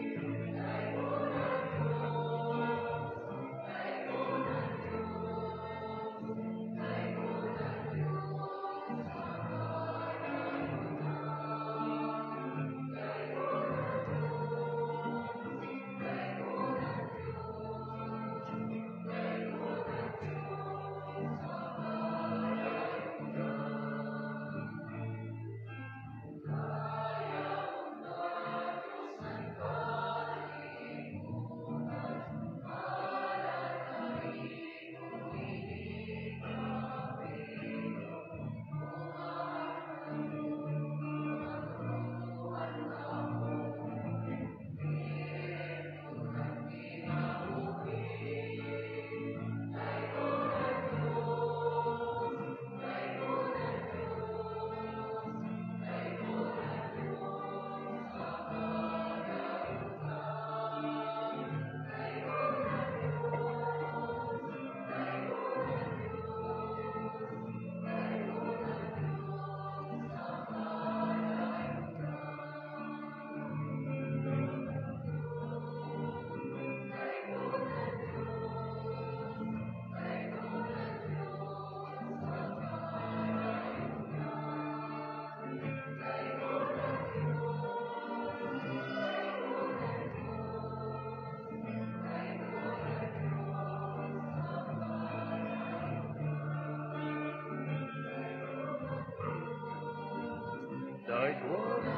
Daigo,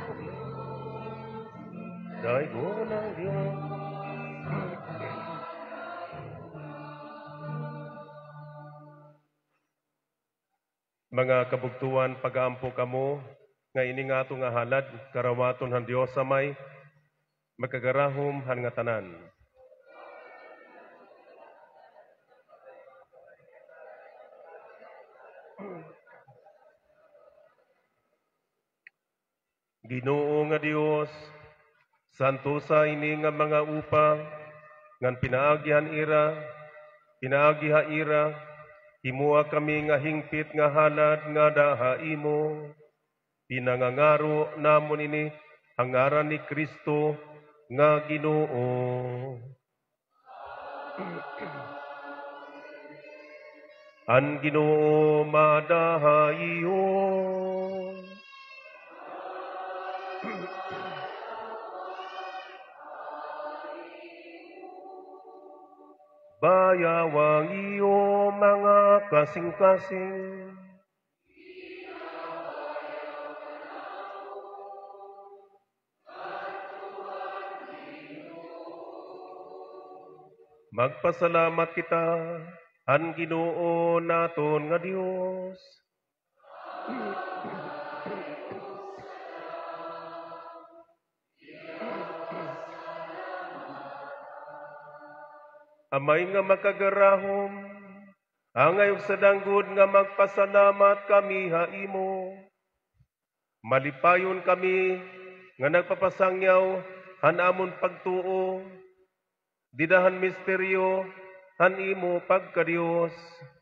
Daigo ng Diyos. Mga kabugtuan, pag-aampo kamo, nga ini nga ato nga halad, karawaton han Diyos sa may, magkagarahom han nga tanan. Ginoo nga Dios, santo sa ini nga mga upa, ngan pinaagihan ira, pinaagiha ira, himua kami nga hingpit nga halad nga daha imo, pinangangaro namon ini ang ngaran ni Kristo nga Ginoo. An Ginoo madahayo. Bayawang iyo mga kasing-kasing. Magpasalamat kita, an Ginoo naton nga Dios. Amay nga makagarahom, angay sa danggod nga magpasalamat kami haimo. Malipayon kami nga nagpapasangyaw han amon pagtuo, didahan misteryo han imo pagkadios.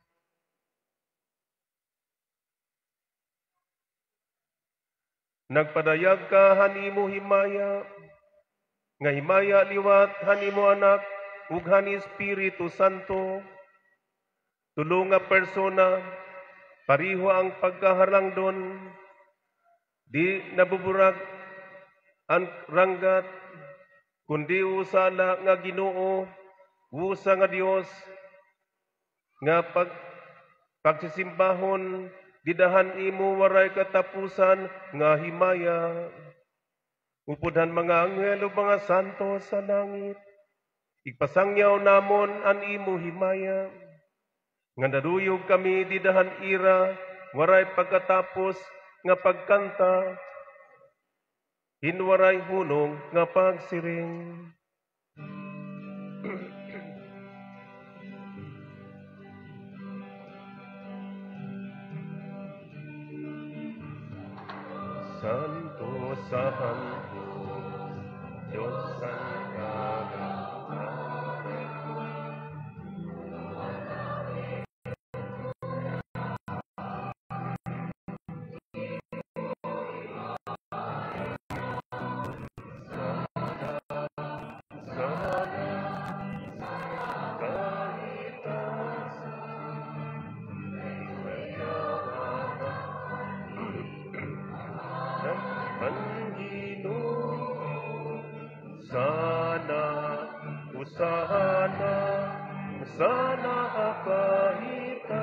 Nagpadayag ka han imo himaya, nga himaya liwat han imo anak, ug han Espiritu Santo, tulong nga persona, pariho ang pagkaharangdon, di nabuburag ang ranggat, kundi usala nga Ginoo, usa nga Dios, nga pag pagsisimbahon, didahan imo waray katapusan nga himaya. Upodhan mga anghel ug mga santo sa langit, igpasangyaw namon an imo himaya, nga naduyog kami didahan ira, waray pagkatapos nga pagkanta, hinwaray hunong nga pagsiring. San santusahan ko, Diyos ang kagalakan. Sana, usana, sana akahita.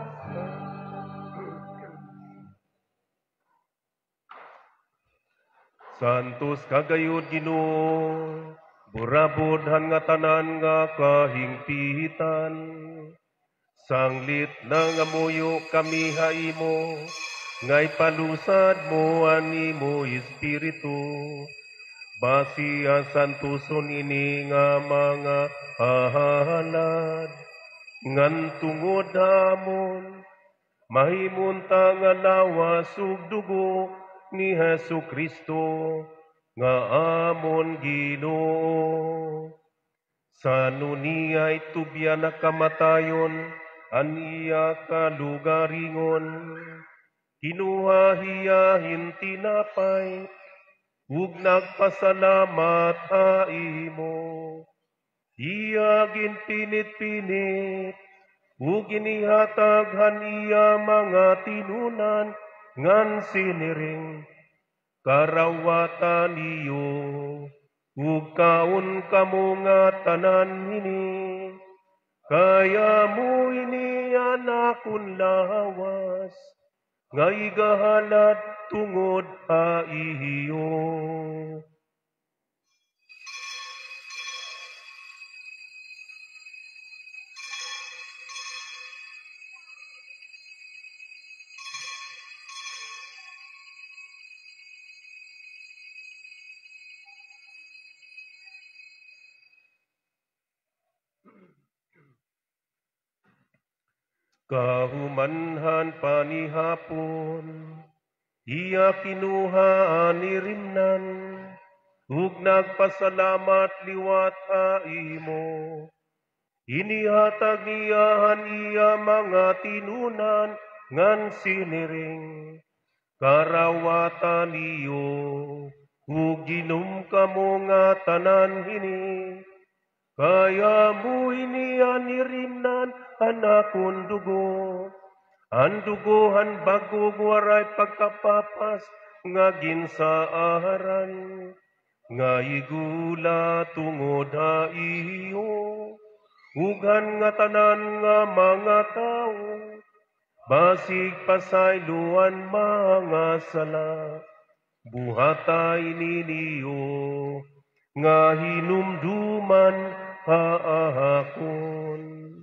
Santos kagayod Ginoo, burabodhan nga tanan nga kahingpitan. Sanglit nang amuyo kami haimo, ngay palusad mo animo Espiritu. Basi ang santuson ini nga mga hahalad, ngan tungod hamon, mahimunta nga lawas ug dugo ni Hesu Kristo, nga amon Ginoo. Sa nuniya'y tubya na kamatayon, aniya kalugaringon, kinuha hiyahin tinapay, ug nagpasalamat haimo. Iya ginpinit-pinit, ug inihataghan iya mga tinunan, ngan siniring karawatan iyo, ug kaun kamo nga tanan hini. Kaya mo ini anakon lawas, nga igahalad tungod ha iyo. Kahumanhan panihapon, iya kinuha ni rimnan, ug nagpasalamat liwat ha imo. Inihatag niyahan iya mga tinunan, ngan siniring karawatan iyo, ug ginom kamo nga tanan hini. Kaya mo iniya ni rimnan anakon dugo, ang dugohan bagog waray pagkapapas nga ginsaaran, nga igula tungod ha iyo, ugan nga tanan nga mga tao, basig pasayloan mga sala, buhatay niniyo, nga hinumduman haahakon.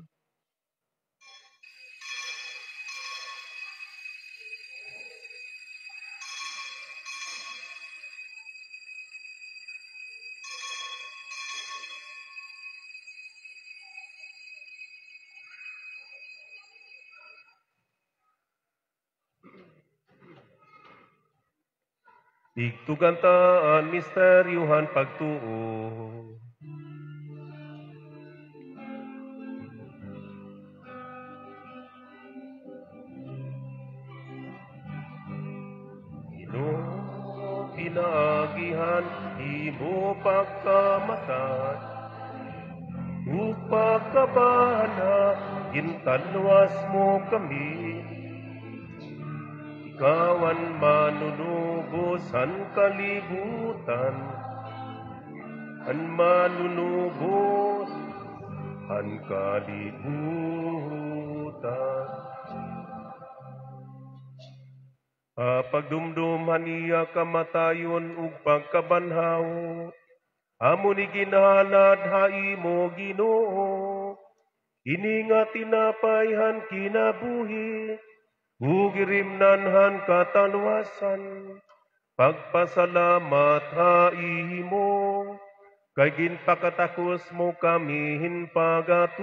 Igtugantaan misteryohan pagtuo. Ginoo, pinaagihan imo pagkamatay, ug pagkabana gintalwas mo kami. Ikawan manunubos ang kalibutan, ang manunubos ang kalibutan. Ah, pagdumduman iya kamatayon ug pagkabanhaw, amo ni ginhalad ha imo Ginoo, ini nga tinapayhan kinabuhi, ug irimnanhan katalwasan, pagpasalamat ha imo, kay ginpakatakos mo kami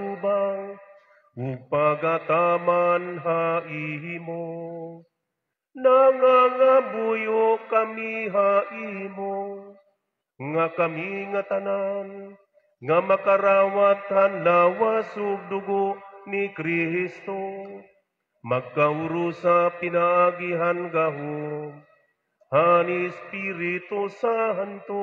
hinpagatubang, ug pagataman ha imo. Nangangabuyo kami haimo, nga kami nga tanan, nga makarawatan lawas ug dugo ni Kristo, magkauro sa pinaagihan gahom, han Espiritu Santo.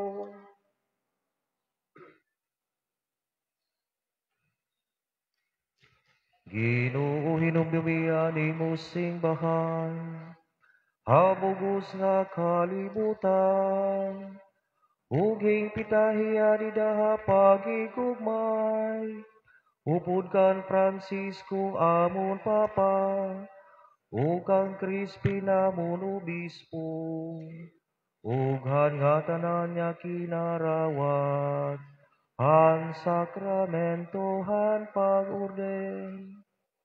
Ginoo hinumdumian imo simbahan, habugos nga kalibutan, uging pitahiya di daha pagigugmay, upod kan Francisco amon Papa, ug kang Crispin amon Obispo, ug han nga tanan niya kinarawat, han sakramento han pag-orden.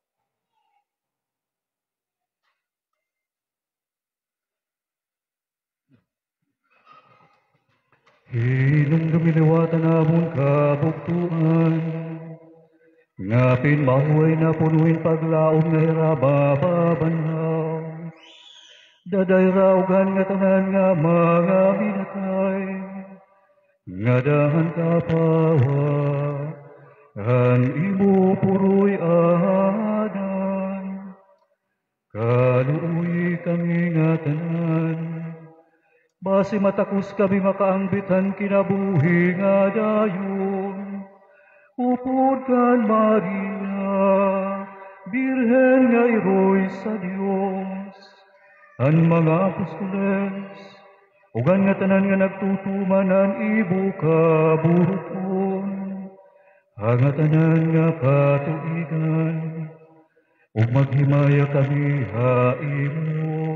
Hinong dumiliwatan amon kabuktuan, ngapin mahuay na punuin paglaom na irabababanhaw. Daday raugan nga tanan nga mga binatay, nga dahan kapawa, han imo puroy ahadan, kaluoy kami nga tanan. Basi matakus kami makaangbitan kinabuhi nga dayon. Upod kan Maria, Birhen nga iroy sa Dios. Ang mga apostoles, ugan nga tanan nga nagtutumanan ibu kaburuton. Ang tanan nga katuigan, ug maghimaya kami haimo.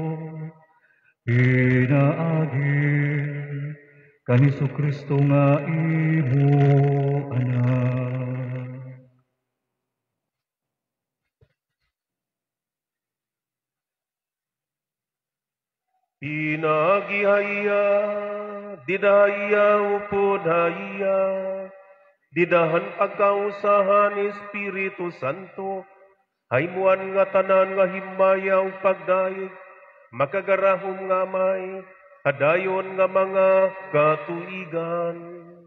Pinaagin kan Jesu-Kristo nga imo anak. Pinagihaya, didaya upod haya, didahan pagkausahan Espiritu Santo, haymuan nga tanan nga himaya ug pagdaig, makagarahom nga may, hadayon nga mga katuigan.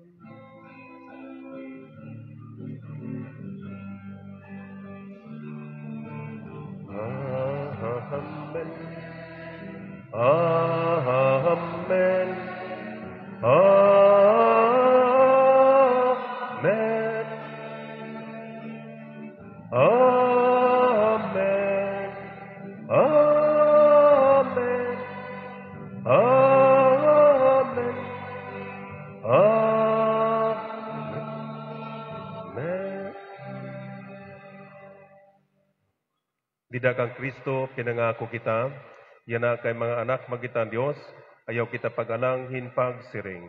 Amen. Amen. Amen. Amen. Amen. Amen. Amen. Didakang Kristo, pinangako kita, yan na kay mga anak magitan Dios, ayaw kita pag-alanghin pagsiring.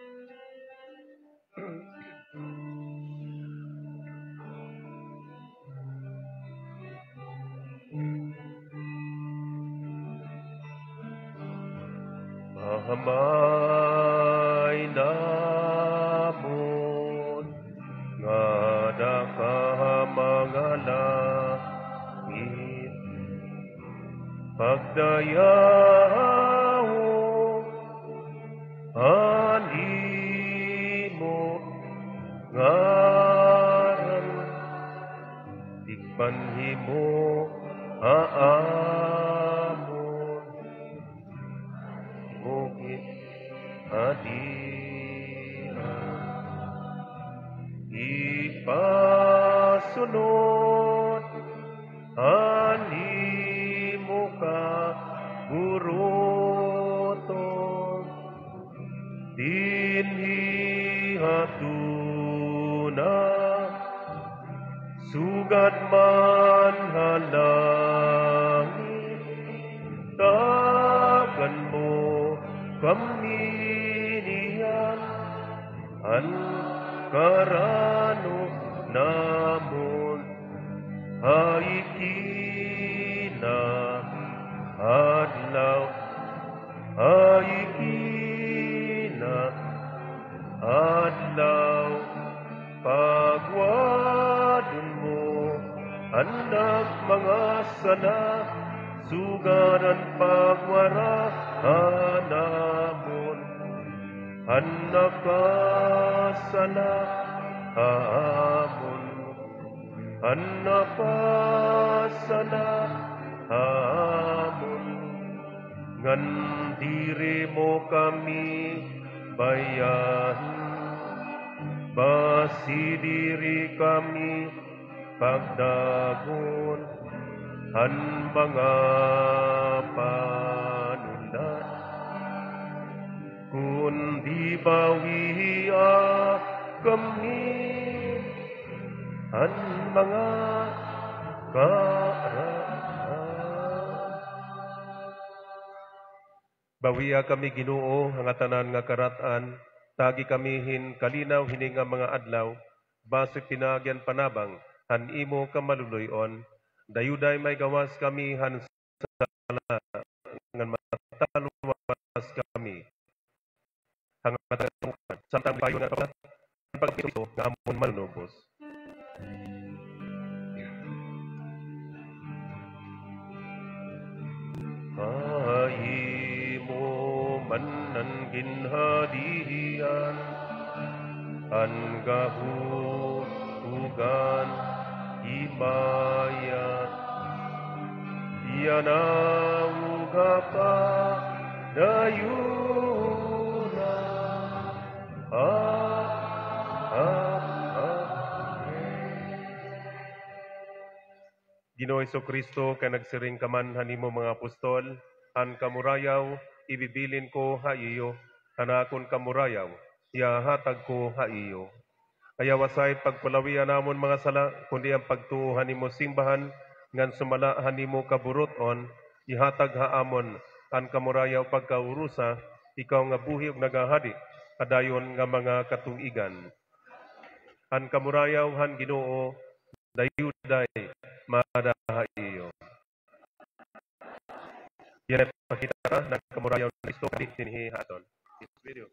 Mahamay namon nga daka mga langit, pagdayaw animo ngaran, digpanhimo aamon, bukit adihan, ipasunod animo ka buruton, dinhi hatuna, sugad man halangit, tagan mo kami niyan, an karano namon, haikina adlaw, haikina adlaw, pagwadon mo, anak mga sana, sugaran pagwarahan namon, anak kasala amon, anak kasala amon, ngan diri mo kami bayan, basi diri kami pagdagon, han mga panundan, kundi bawiya kami, han mga karaan. Bawiya kami Ginoo nga tanan nga karatan, tagi kami hin kalinaw hini nga mga adlaw, base pinagyan panabang, han imo kamaluluyon, dayuday may gawas kami han sala, ngan mataluwas kami, hangat tungkan, samtang payo nga kapat, pagpito nga amon manubos. Imo manan ginhadian, an gahutugan ibayat, yanauga pa dayuna, ah, ah, ah. Ginoo Jesu-Kristo, kay nagsiring kaman hanimo mga apostol, han kamurayaw, ibibilin ko ha iyo, hanakon kamurayaw, ihahatag ko ha iyo. Kaya wasay pagpalawian namon mga sala, kundi ang pagtuuhan nimo simbahan, ngan sumalahan nimo kaburoton, ihatag ha amon, ang kamurayaw pagkaurusa, ikaw nga buhi ug nagahadi, kadayon nga mga katuigan. Ang kamurayaw han Ginoo, dayuday madaha iyo. Yan ay pakita ka ng kamurayaw ng Kristo kadi dinhi haton. This video.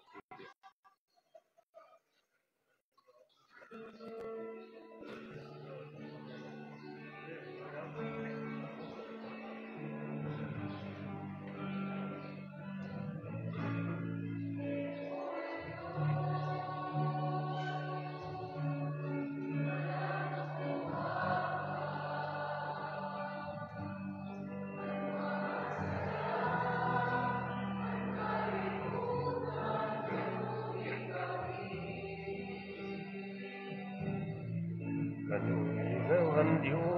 Kanunahan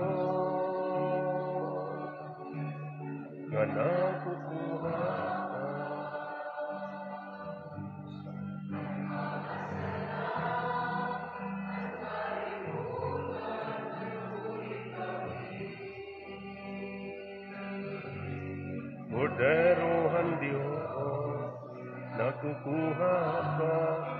Diyos, nga nakukuha Borderohan Diyos, nakukuha ka.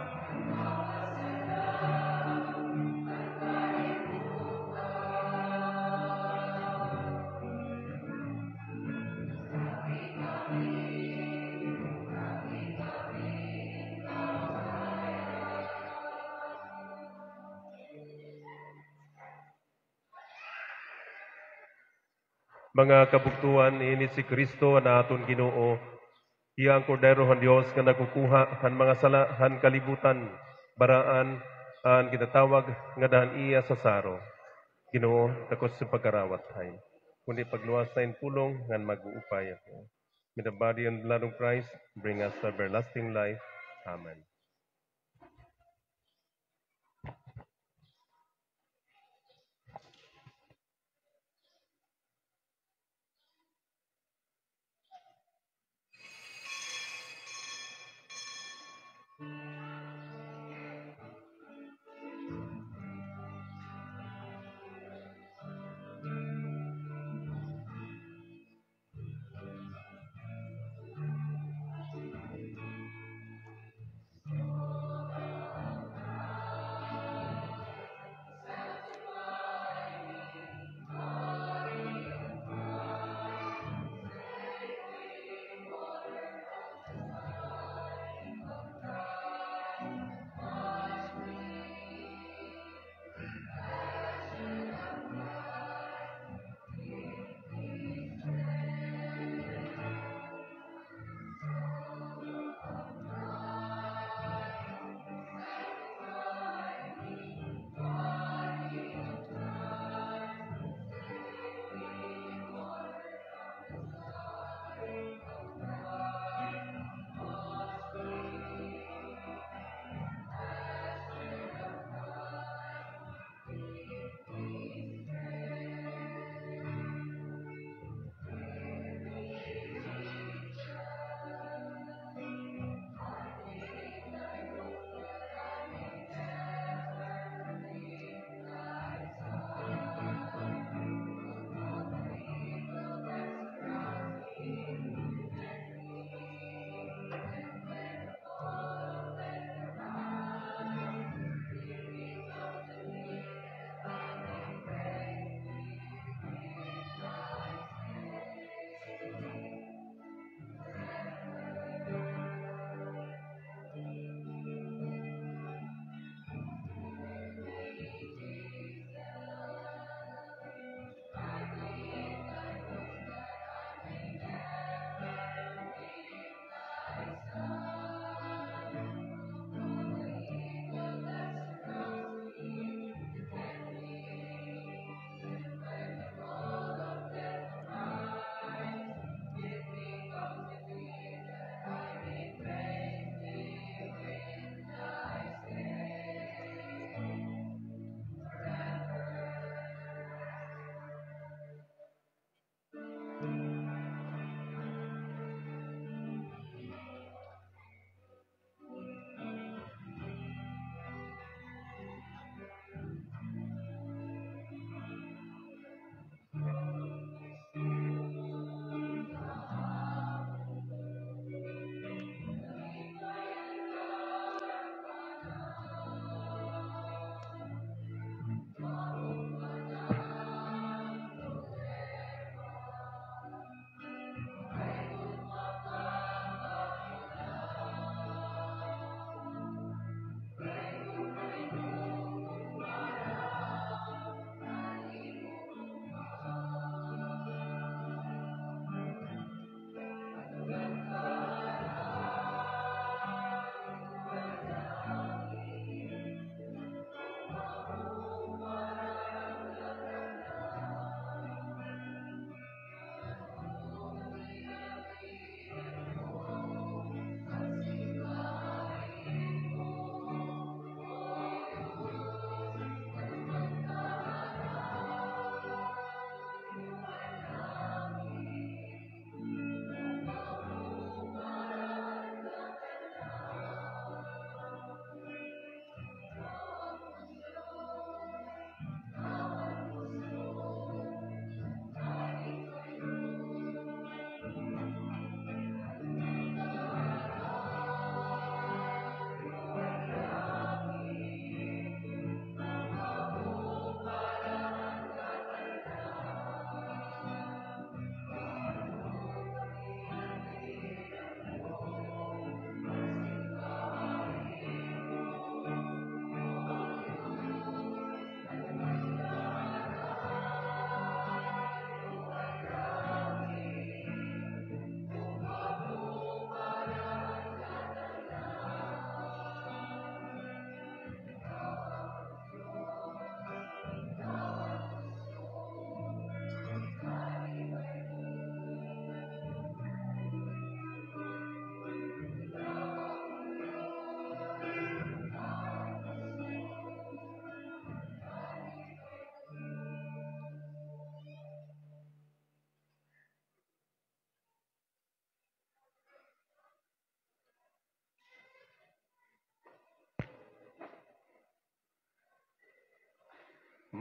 Mga kabuktuan, ini si Kristo na aton Ginoo. Iya ang kordero han Dios nga nakukuha han mga sala han kalibutan, baraan ang kinatawag nga dahan iya sa saro. Ginoo, takos sa pagkarawat hay. Kundi pagluwas sa pulong ngan mag-uupay ako. May the body and blood of Christ bring us everlasting life. Amen.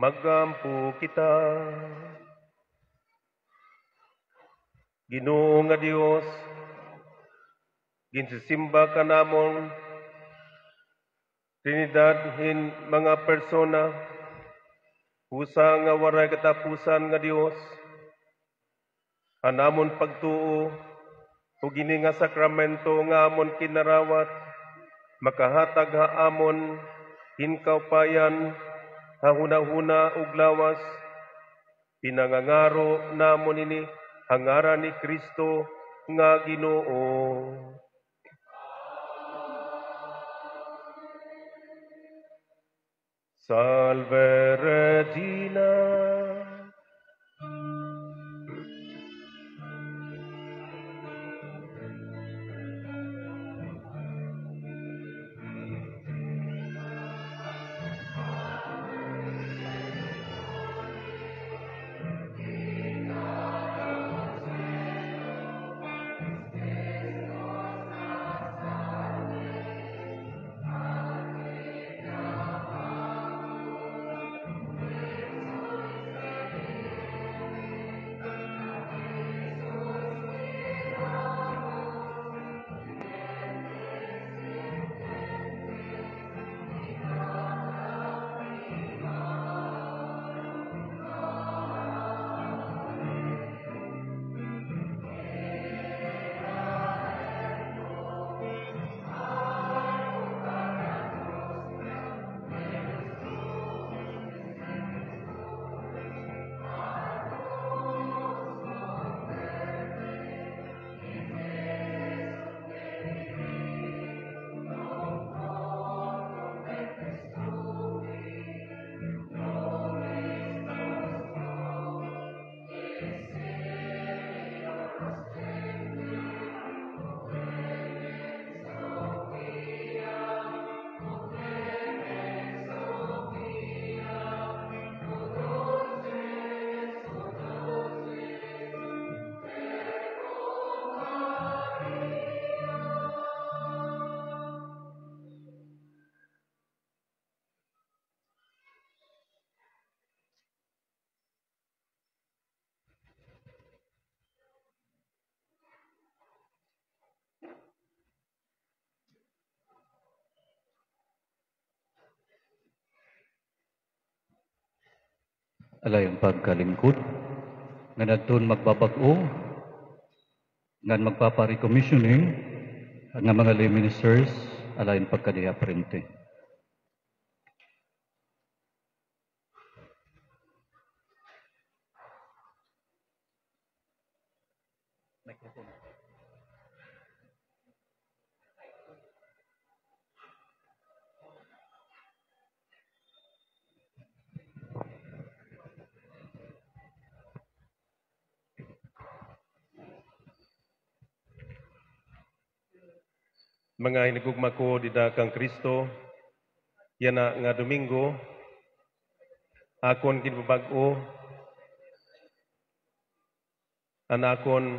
magampo kita. Ginoo nga Dios, ginsisimba ka namon, Trinidad hin mga persona, husa nga waray katapusan nga Dios, anamon pagtuo, o gini nga sakramento nga amon kinarawat, makahatag ha amon hinkaupayan, hahuna-huna ug lawas, pinangangaro namon ini, hangaran ni Kristo nga Ginoo. Salve Regina. Alayong pagkalingkod, nga nadton magbabag-o, nga magpapa-recommissioning, nga mga lay ministers, alayong pagkadiha prente. Mga hinigugma ko dida kang Kristo, yan na nga Domingo, akon ginbabag-o, anakon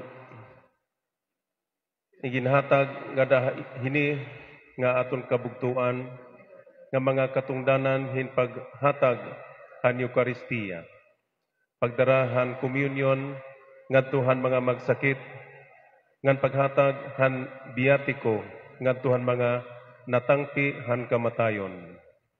iginhatag nga hini nga aton kabugtuan, nga mga katungdanan hin paghatag han Eucharistia, pagdarahan communion, ngadtuhan mga magsakit, ngan paghatag han biatiko, ngadtuhan mga natangpi han kamatayon.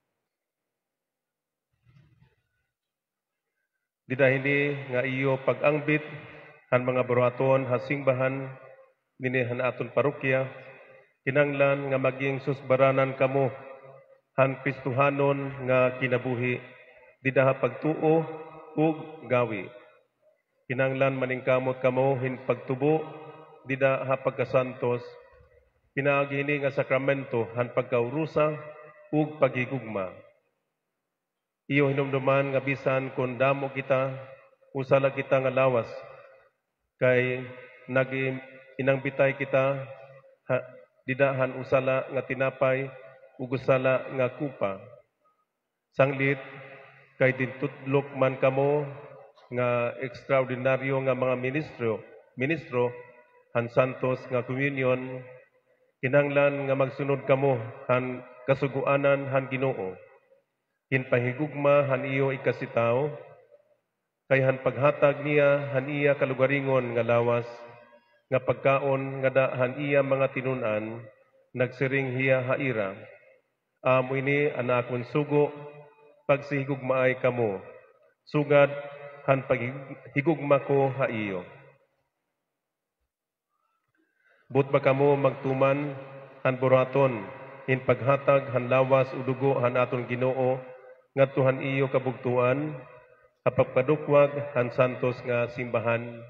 Didahili nga iyo pagangbit han mga buhaton hasingbahan nini han aton parokya, kinanglan nga maging susbaranan kamo han Kristohanon nga kinabuhi, didaha pagtuo ug gawi. Kinanglan maningkamot kamo hin pagtubo, didaha pagkasantos, pinaagihini nga sakramento han pagkaurusa ug paghigugma. Iyo hinumduman nga bisan kun damo kita, usala kita nga lawas, kay nagi inangbitay kita, ha, didahan usala nga tinapay ug usala nga kupa. Sanglit kay dintudlok man kamo nga ekstraordinaryo nga mga ministro, ministro han santos nga communion, kinanglan nga magsunod kamo han kasuguanan han Ginoo. hinpahigugma han iyo ikasitaw, kay han paghatag niya han iya kalugaringon nga lawas, nga pagkaon nga da han iya mga tinunan, nagsiring hiya haira. Amo ini anakon sugo, pagsihigugmaay kamo, sugad han paghigugma ko ha iyo. But ba kamo magtuman han buraton, in paghatag han lawas o dugo han aton Ginoo, ngadto han iyo kabugtuan, kapagpadukwag han santos nga simbahan.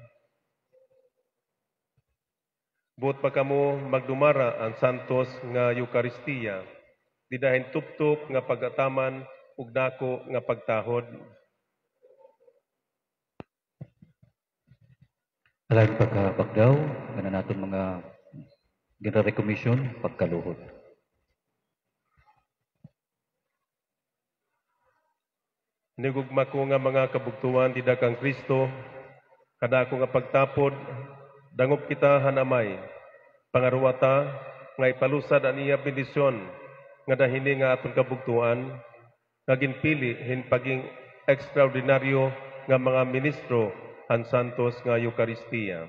But pa kamo magdumara ang santos nga Eukaristiya, didahin tuptup nga pagataman ug dako nga pagtahod. Alang pagkabagdaw, nga naton mga gina-recommission, pagkaluhod. Nigugma ko nga mga kabugtuan dida kang Kristo, kadako nga pagtapod, dangop kita hanamay, pangaruwata, nga ipalusad ang iya bendisyon, nga dahini nga aton kabugtuan, nga ginpili hin paging ekstraordinaryo nga mga ministro han santos nga Eukaristiya.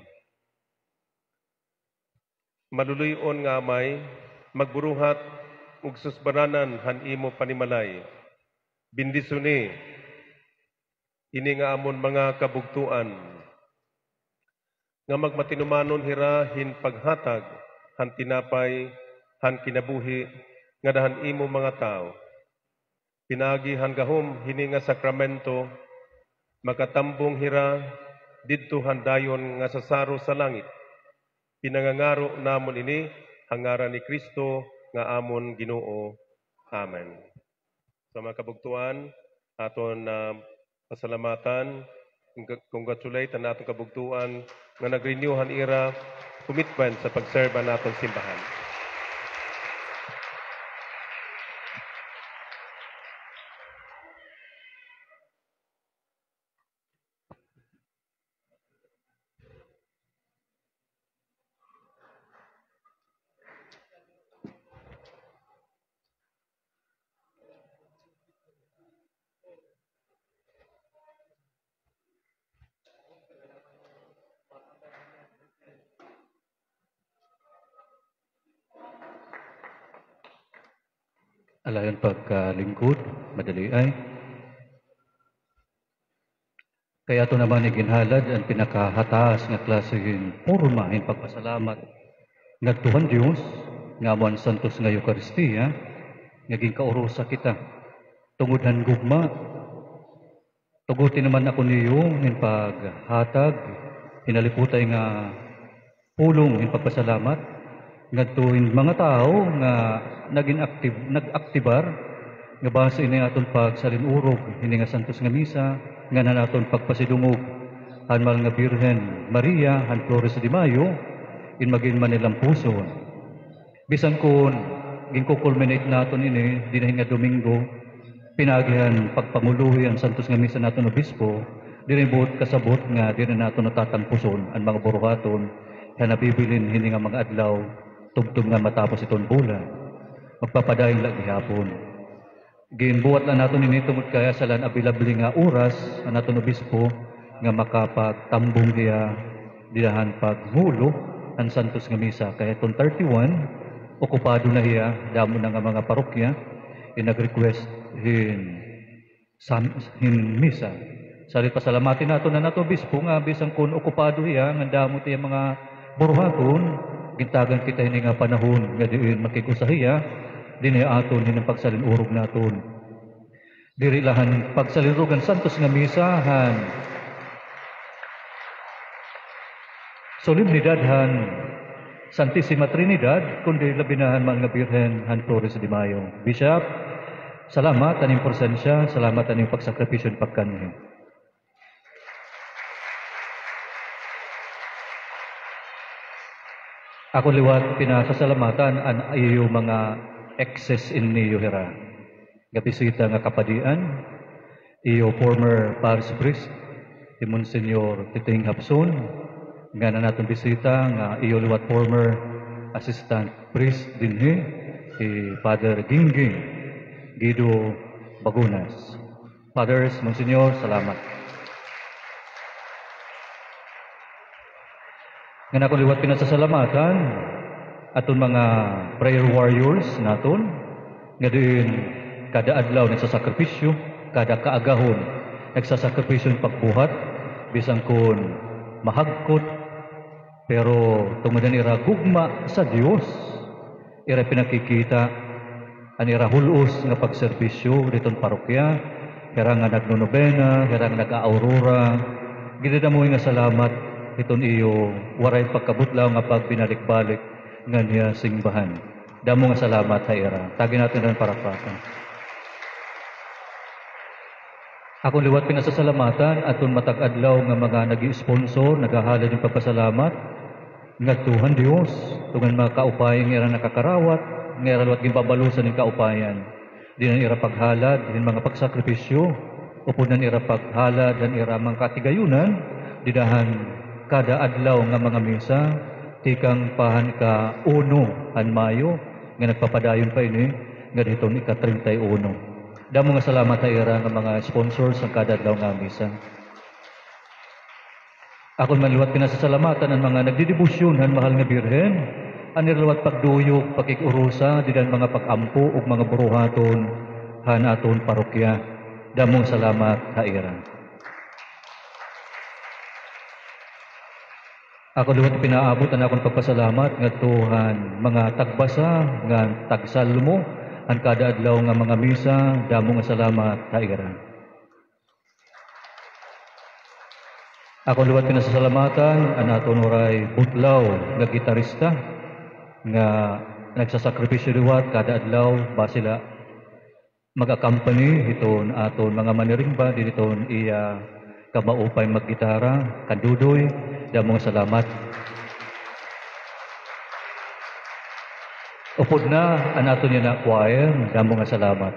Maluluyon nga amay, magburuhat ug susbaranan han imo panimalay. Bindisuni, ini nga amon mga kabugtuan, nga magmatinumanon hira hin paghatag, han tinapay, han kinabuhi, nga dahan imo mga tao. Pinagi han gahom hini nga sakramento, makatambong hira, didto handayon nga sasaro sa langit. Pinangangaro namon ini, hangaran ni Kristo, nga amon Ginoo. Amen. Sa mga kabugtuan, aton na uh, pasalamatan, congratulate ang atong kabugtuan nga nag-renew han ira commitment sa pagserba naton simbahan. Alayon pagkalingkod, madali ay. Kaya ito naman iginhalad ang pinakahataas nga klaseng porma in pagpasalamat nga Tuhan Diyos, nga amuan santos nga Eukaristiya, nga ginkaurusa kita. Tungod han gugma, tugutin naman ako niyo in paghatag, hinaliputay nga pulong in pagpasalamat, ngadtuin mga tao nga naging aktiv nag-aktibar nga base ini aton pagsalinurog hini nga santos nga misa nga nanaton pagpasidungog han mahal nga Birhen Maria han Flores de Mayo in maging Manilang puso. Bisan kun ginko-culminate naton ini dinhi nga Domingo, pinagihan pagpanguluhi ang santos nga misa naton obispo, dinibot kasabot nga dinhi naton natatangpuson ang mga buruhaton nga nabibilin hini nga mga adlaw tugtog nga matapos itong bulan, magpapadayon lang gihapon. Ginbuhat lang natin ini tungod kaya sa lan abilabli nga oras ang naton obispo nga makapagtambong diya didahan paghulo ang santos nga misa. Kaya itong thirty-one, okupado na hiya, damo na nga mga parokya, in nag-request hin, sam, hin misa. Salit pasalamatin nato na nato obispo nga bisang kun okupado hiya, nga damo tiya mga buruhaton, gintagan kita ini nga panahon nga diin makikusahiya dinhi aton hinang pagsalinurog naton. Diri lahan pagsalinrugan santos nga misahan. Solemnidad han Santissima Trinidad kundi labinahan man nga Birhen han Flores de Mayo. Bishop, salamat aning presensya, salamat aning pagsakripisyon pagkanhi. Ako liwat pinasasalamatan an iyo mga excess in niyo hira. Gabisita nga kapadian, iyo former parish priest, si Monsignor Titing Hapson, nga na natong bisita nga iyo liwat former assistant priest dinhi, si Father Gingging, Guido Bagunas. Fathers, Monsignor, salamat. Nga na liwat pinasasalamatan aton mga prayer warriors naton nga din kada adlaw nagsasakripisyo, kada kaagahon nagsasakripisyo ng pagbuhat bisan kun mahagkot pero tungod ira gugma sa Dios ira pinakikita an ira hulos nga pagserbisyo diton parokya kaya nga nagnonobena, kaya nga nag-aurora ginadamoy nga salamat iton iyo waray pagkabutlaw nga pagbinalik-balik nga niya singbahan. Damo nga salamat ha ira. Tagin natin rin para pakan. Akong liwat pinasasalamatan aton matag-adlaw nga mga nag-i-sponsor, naghahalad ng pagpasalamat nga Tuhan Dios tungan mga kaupayan nga ira nakakarawat nga ira luwat ginbabalusan ng kaupayan. Di na ira paghalad, din mga pagsakripisyo, upunan ira paghalad, dan ira mga katigayunan, didahan kada adlaw nga mga misa, tikang pahan ka uno han Mayo, nga nagpapadayon pa ini, nga dito ni ka thirty-one. Damo nga salamat sa ira nga mga sponsors ang kada adlaw nga misa. Akon manliwat pinasasalamatan ang mga nagdidibusyon han mahal nga Birhen, anirluwat pagduyok, pakikurusa, didan mga pagampo ug mga buruhaton han aton parokya. Damong salamat ha ira. Ako liwat pinaabot ang akong pagpasalamat nga Tuhan mga tagbasa nga tagsalmo ang kada adlaw nga mga misa. Damong salamat ha ira. Ako liwat pinasasalamatan ang aton oray butlaw nga gitarista nga nagsasakripisyo liwat kada adlaw ba sila mag-accompany iton aton mga maniringba diniton iya kamaupay maggitara kandudoy. Damong salamat. Upod na ang aton niya na choir. Damong salamat.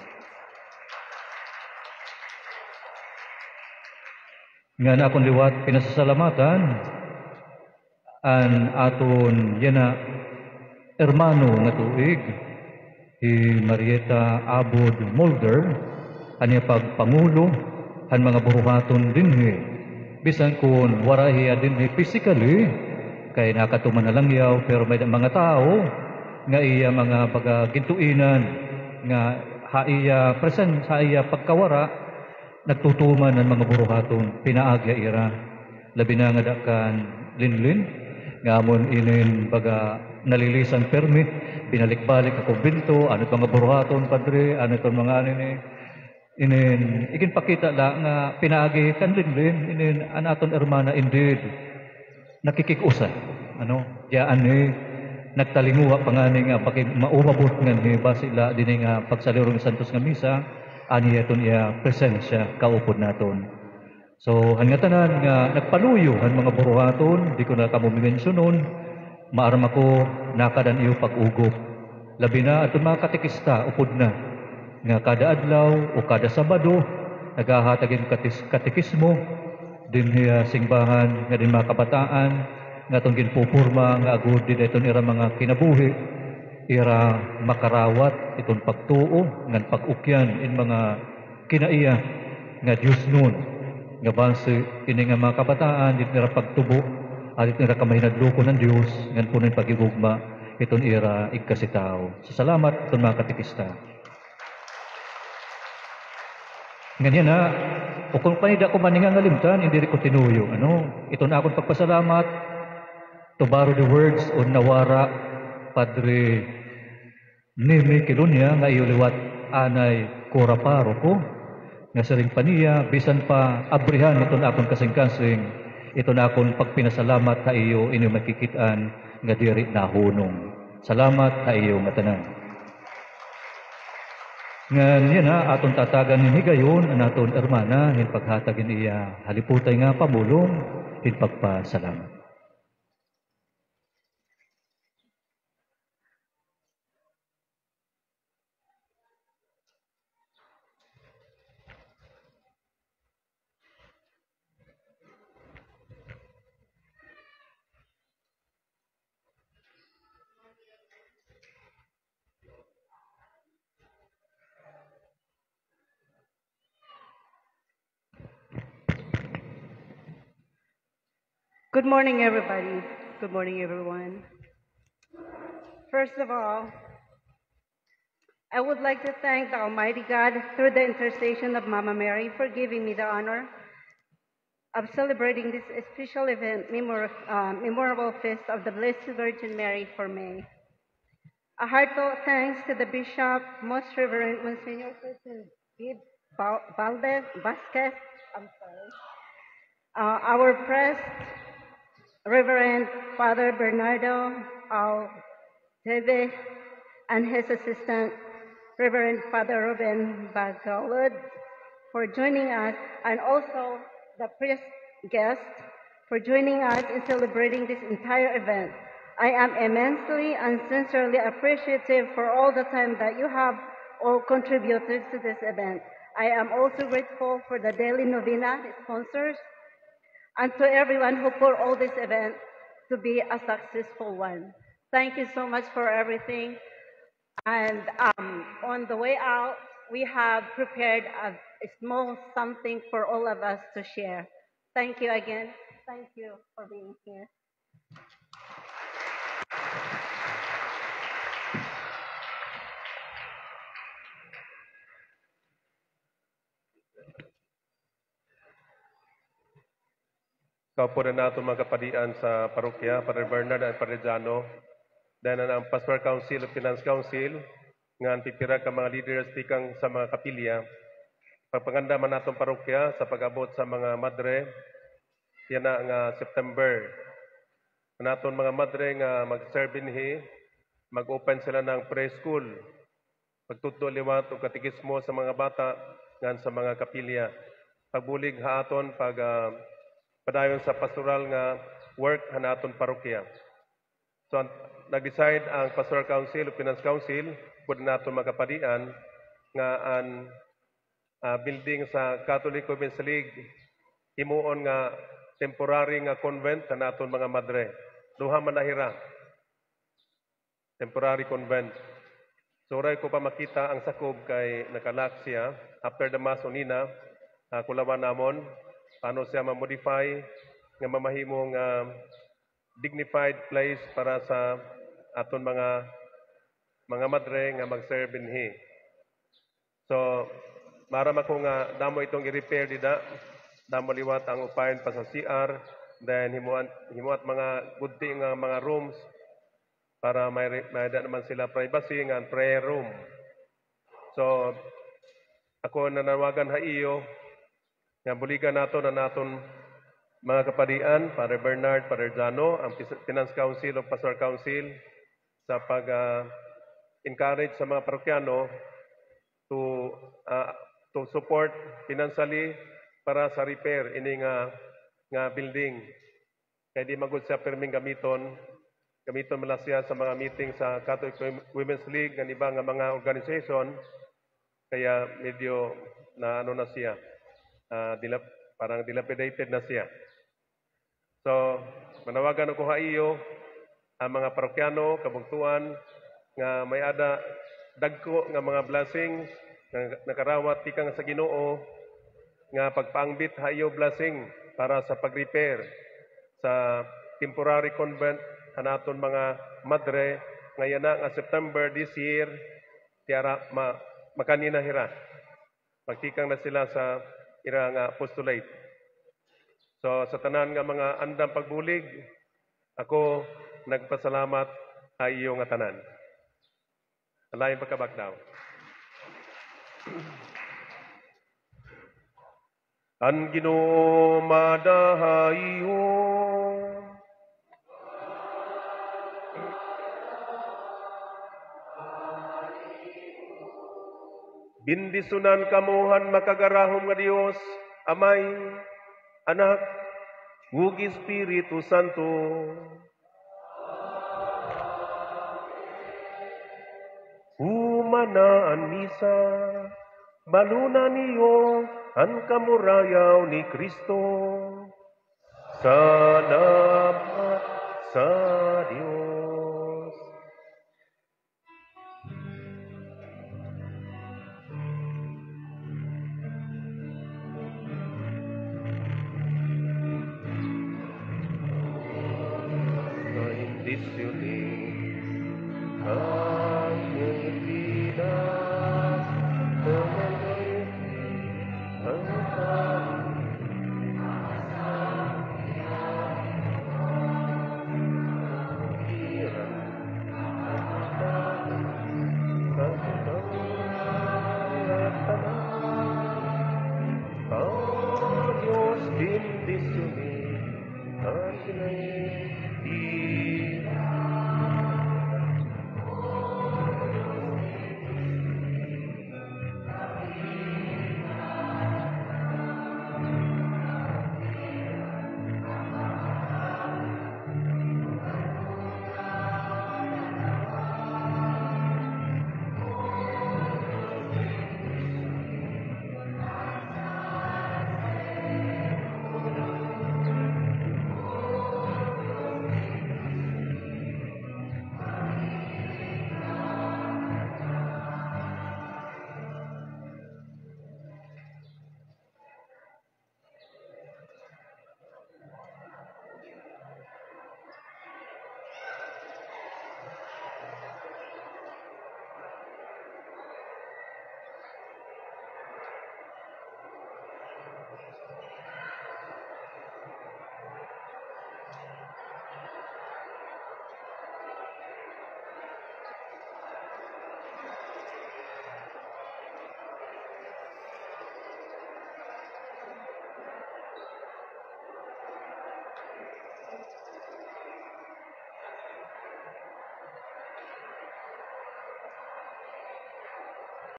Nga na akong liwat pinasasalamatan ang aton yan na hermano nga tuig si Marieta Abod Mulder anya pagpangulo ang mga buruhaton dinhi bisan kun warahiya dinhi physically kay nakatuman na lang yaw pero may mga tao nga iya mga pagagintuinan nga haiya present sa iya pagkawara nagtutuman ng mga buruhaton pinaagya ira labi na nga dakan linlin nga amon inin baga nalilisan permit binalik-balik ako binto ano mga buruhaton padre ano itong mga ano ni inin ikin pakita la nga pinaagi kan linlin inin an aton hermana indeed nakikikusa ano yaan ni nagtalinguha pangani nga paki maumabot nga ni basila dinhi nga pagsaliro ng santos nga misa ani aton iya presensya kaupod naton. So han nga tanan nga nagpaluyo han mga buruhaton di ko na kamo mentionon maaram ako nakadan iyo pag-ugop labi na aton mga katekista upod na nga kada adlaw o kada Sabado nagahatagin katis katekismo dinhi singbahan nga din mga kabataan nga itong ginpupurma nga agud din iton ira mga kinabuhi ira makarawat itong pagtuo nga pag-ukyan in mga kinaiya nga Dios nun nga base ini nga mga kabataan din ira pagtubo at ito ira kamahinadloko ng Dios nga punoy pagigugma iton ira igkasitao. So, salamat itong mga katekista. Ganyan na, o kung panida ko maningang ngalimtan, hindi rin ko tinuyo. Ano? Ito na akong pagpasalamat to borrow the words o nawara Padre Nimi Kilunya nga iyuliwat anay koraparo ko nga saring paniya, bisan pa abrihan ito na akong kasing-kasing ito na akong pagpinasalamat ka iyo inyo makikitaan nga diri nahunong. Salamat ka iyo nga tanan. Nga niya na atong tatagan ni higayon ang aton hermana hin paghatagin iya haliputay nga pamulong hin pagpasalamat. Good morning, everybody. Good morning, everyone. First of all, I would like to thank the Almighty God through the intercession of Mama Mary for giving me the honor of celebrating this special event, memor- uh, memorable feast of the Blessed Virgin Mary for May. A heartfelt thanks to the Bishop, Most Reverend Monsignor Christian Gid Valdez Vasquez, I'm sorry, uh, our priest, Reverend Father Bernardo Alteve, and his assistant, Reverend Father Ruben Bagalud, for joining us, and also the priest guest for joining us in celebrating this entire event. I am immensely and sincerely appreciative for all the time that you have all contributed to this event. I am also grateful for the daily novena sponsors and to everyone who put all this event to be a successful one. Thank you so much for everything. And um, on the way out, we have prepared a, a small something for all of us to share. Thank you again. Thank you for being here. Kaupo na nato mga kapadian sa parokya, Padre Bernard at Padre Jano. Dahil na ang Pastoral Council o Finance Council, nga ang pipira ka mga leaders tikang sa mga kapilya. Pagpaganda man natong parokya sa pag-abot sa mga madre, yan na nga September. Naton mga madre nga mag-serve inhi, mag-open sila ng preschool, pagtutlo liwat o katikismo sa mga bata ngan sa mga kapilya. Pagbulig haaton pag uh, padayon sa pastoral nga work hanaton parokya. So nag-decide ang Pastoral Council o Finance Council pud naton mga kapadian nga ang uh, building sa Catholic Women's League himuon nga temporary nga convent sa naton mga madre. Duha man nahira. Temporary convent. So ray ko pa makita ang sakob kay nakalak siya after the mass unina, uh, kulawan namon paano siya ma-modify nga mamahimong uh, dignified place para sa aton mga mga madre nga mag-serve inhi. So maram ako nga damo itong i-repair dida, damo liwat ang upayan pa sa C R, then himuat himuat mga gudti nga mga rooms para may may da naman sila privacy nga prayer room. So ako nanawagan ha iyo nga buligan nato na naton mga kapadian, Father Bernard, Father Jano, ang Finance Council o Pastoral Council sa pag-encourage uh, sa mga parokyano to uh, to support financially para sa repair ini nga nga building. Kaya di magud siya perming gamiton, gamiton mala siya sa mga meeting sa Catholic Women's League nga iba nga mga organization, kaya medyo na ano na siya. Uh, dilap, parang dilapidated na siya. So, manawagan ako ha iyo ang mga parokyano, kabugtuan nga may ada dagko nga mga blessings nga nakarawat tikang sa Ginoo nga pagpaangbit ha iyo blessing para sa pag-repair sa temporary convent hanaton mga madre ngayon na nga September this year tiara ma, makanina hira. Magtikang na sila sa ira nga apostolate. So sa tanan nga mga andam pagbulig, ako nagpasalamat sa iyo nga tanan. Alayon pagkabakdaw. Ang Ginoo madahayo. Bindisunan kamuhan makagarahom nga Dios, Amay, Anak, ug Espiritu Santo. Humana an misa, baluna niyo ang kamurayaw ni Kristo. Salamat sa Dios. petitioning.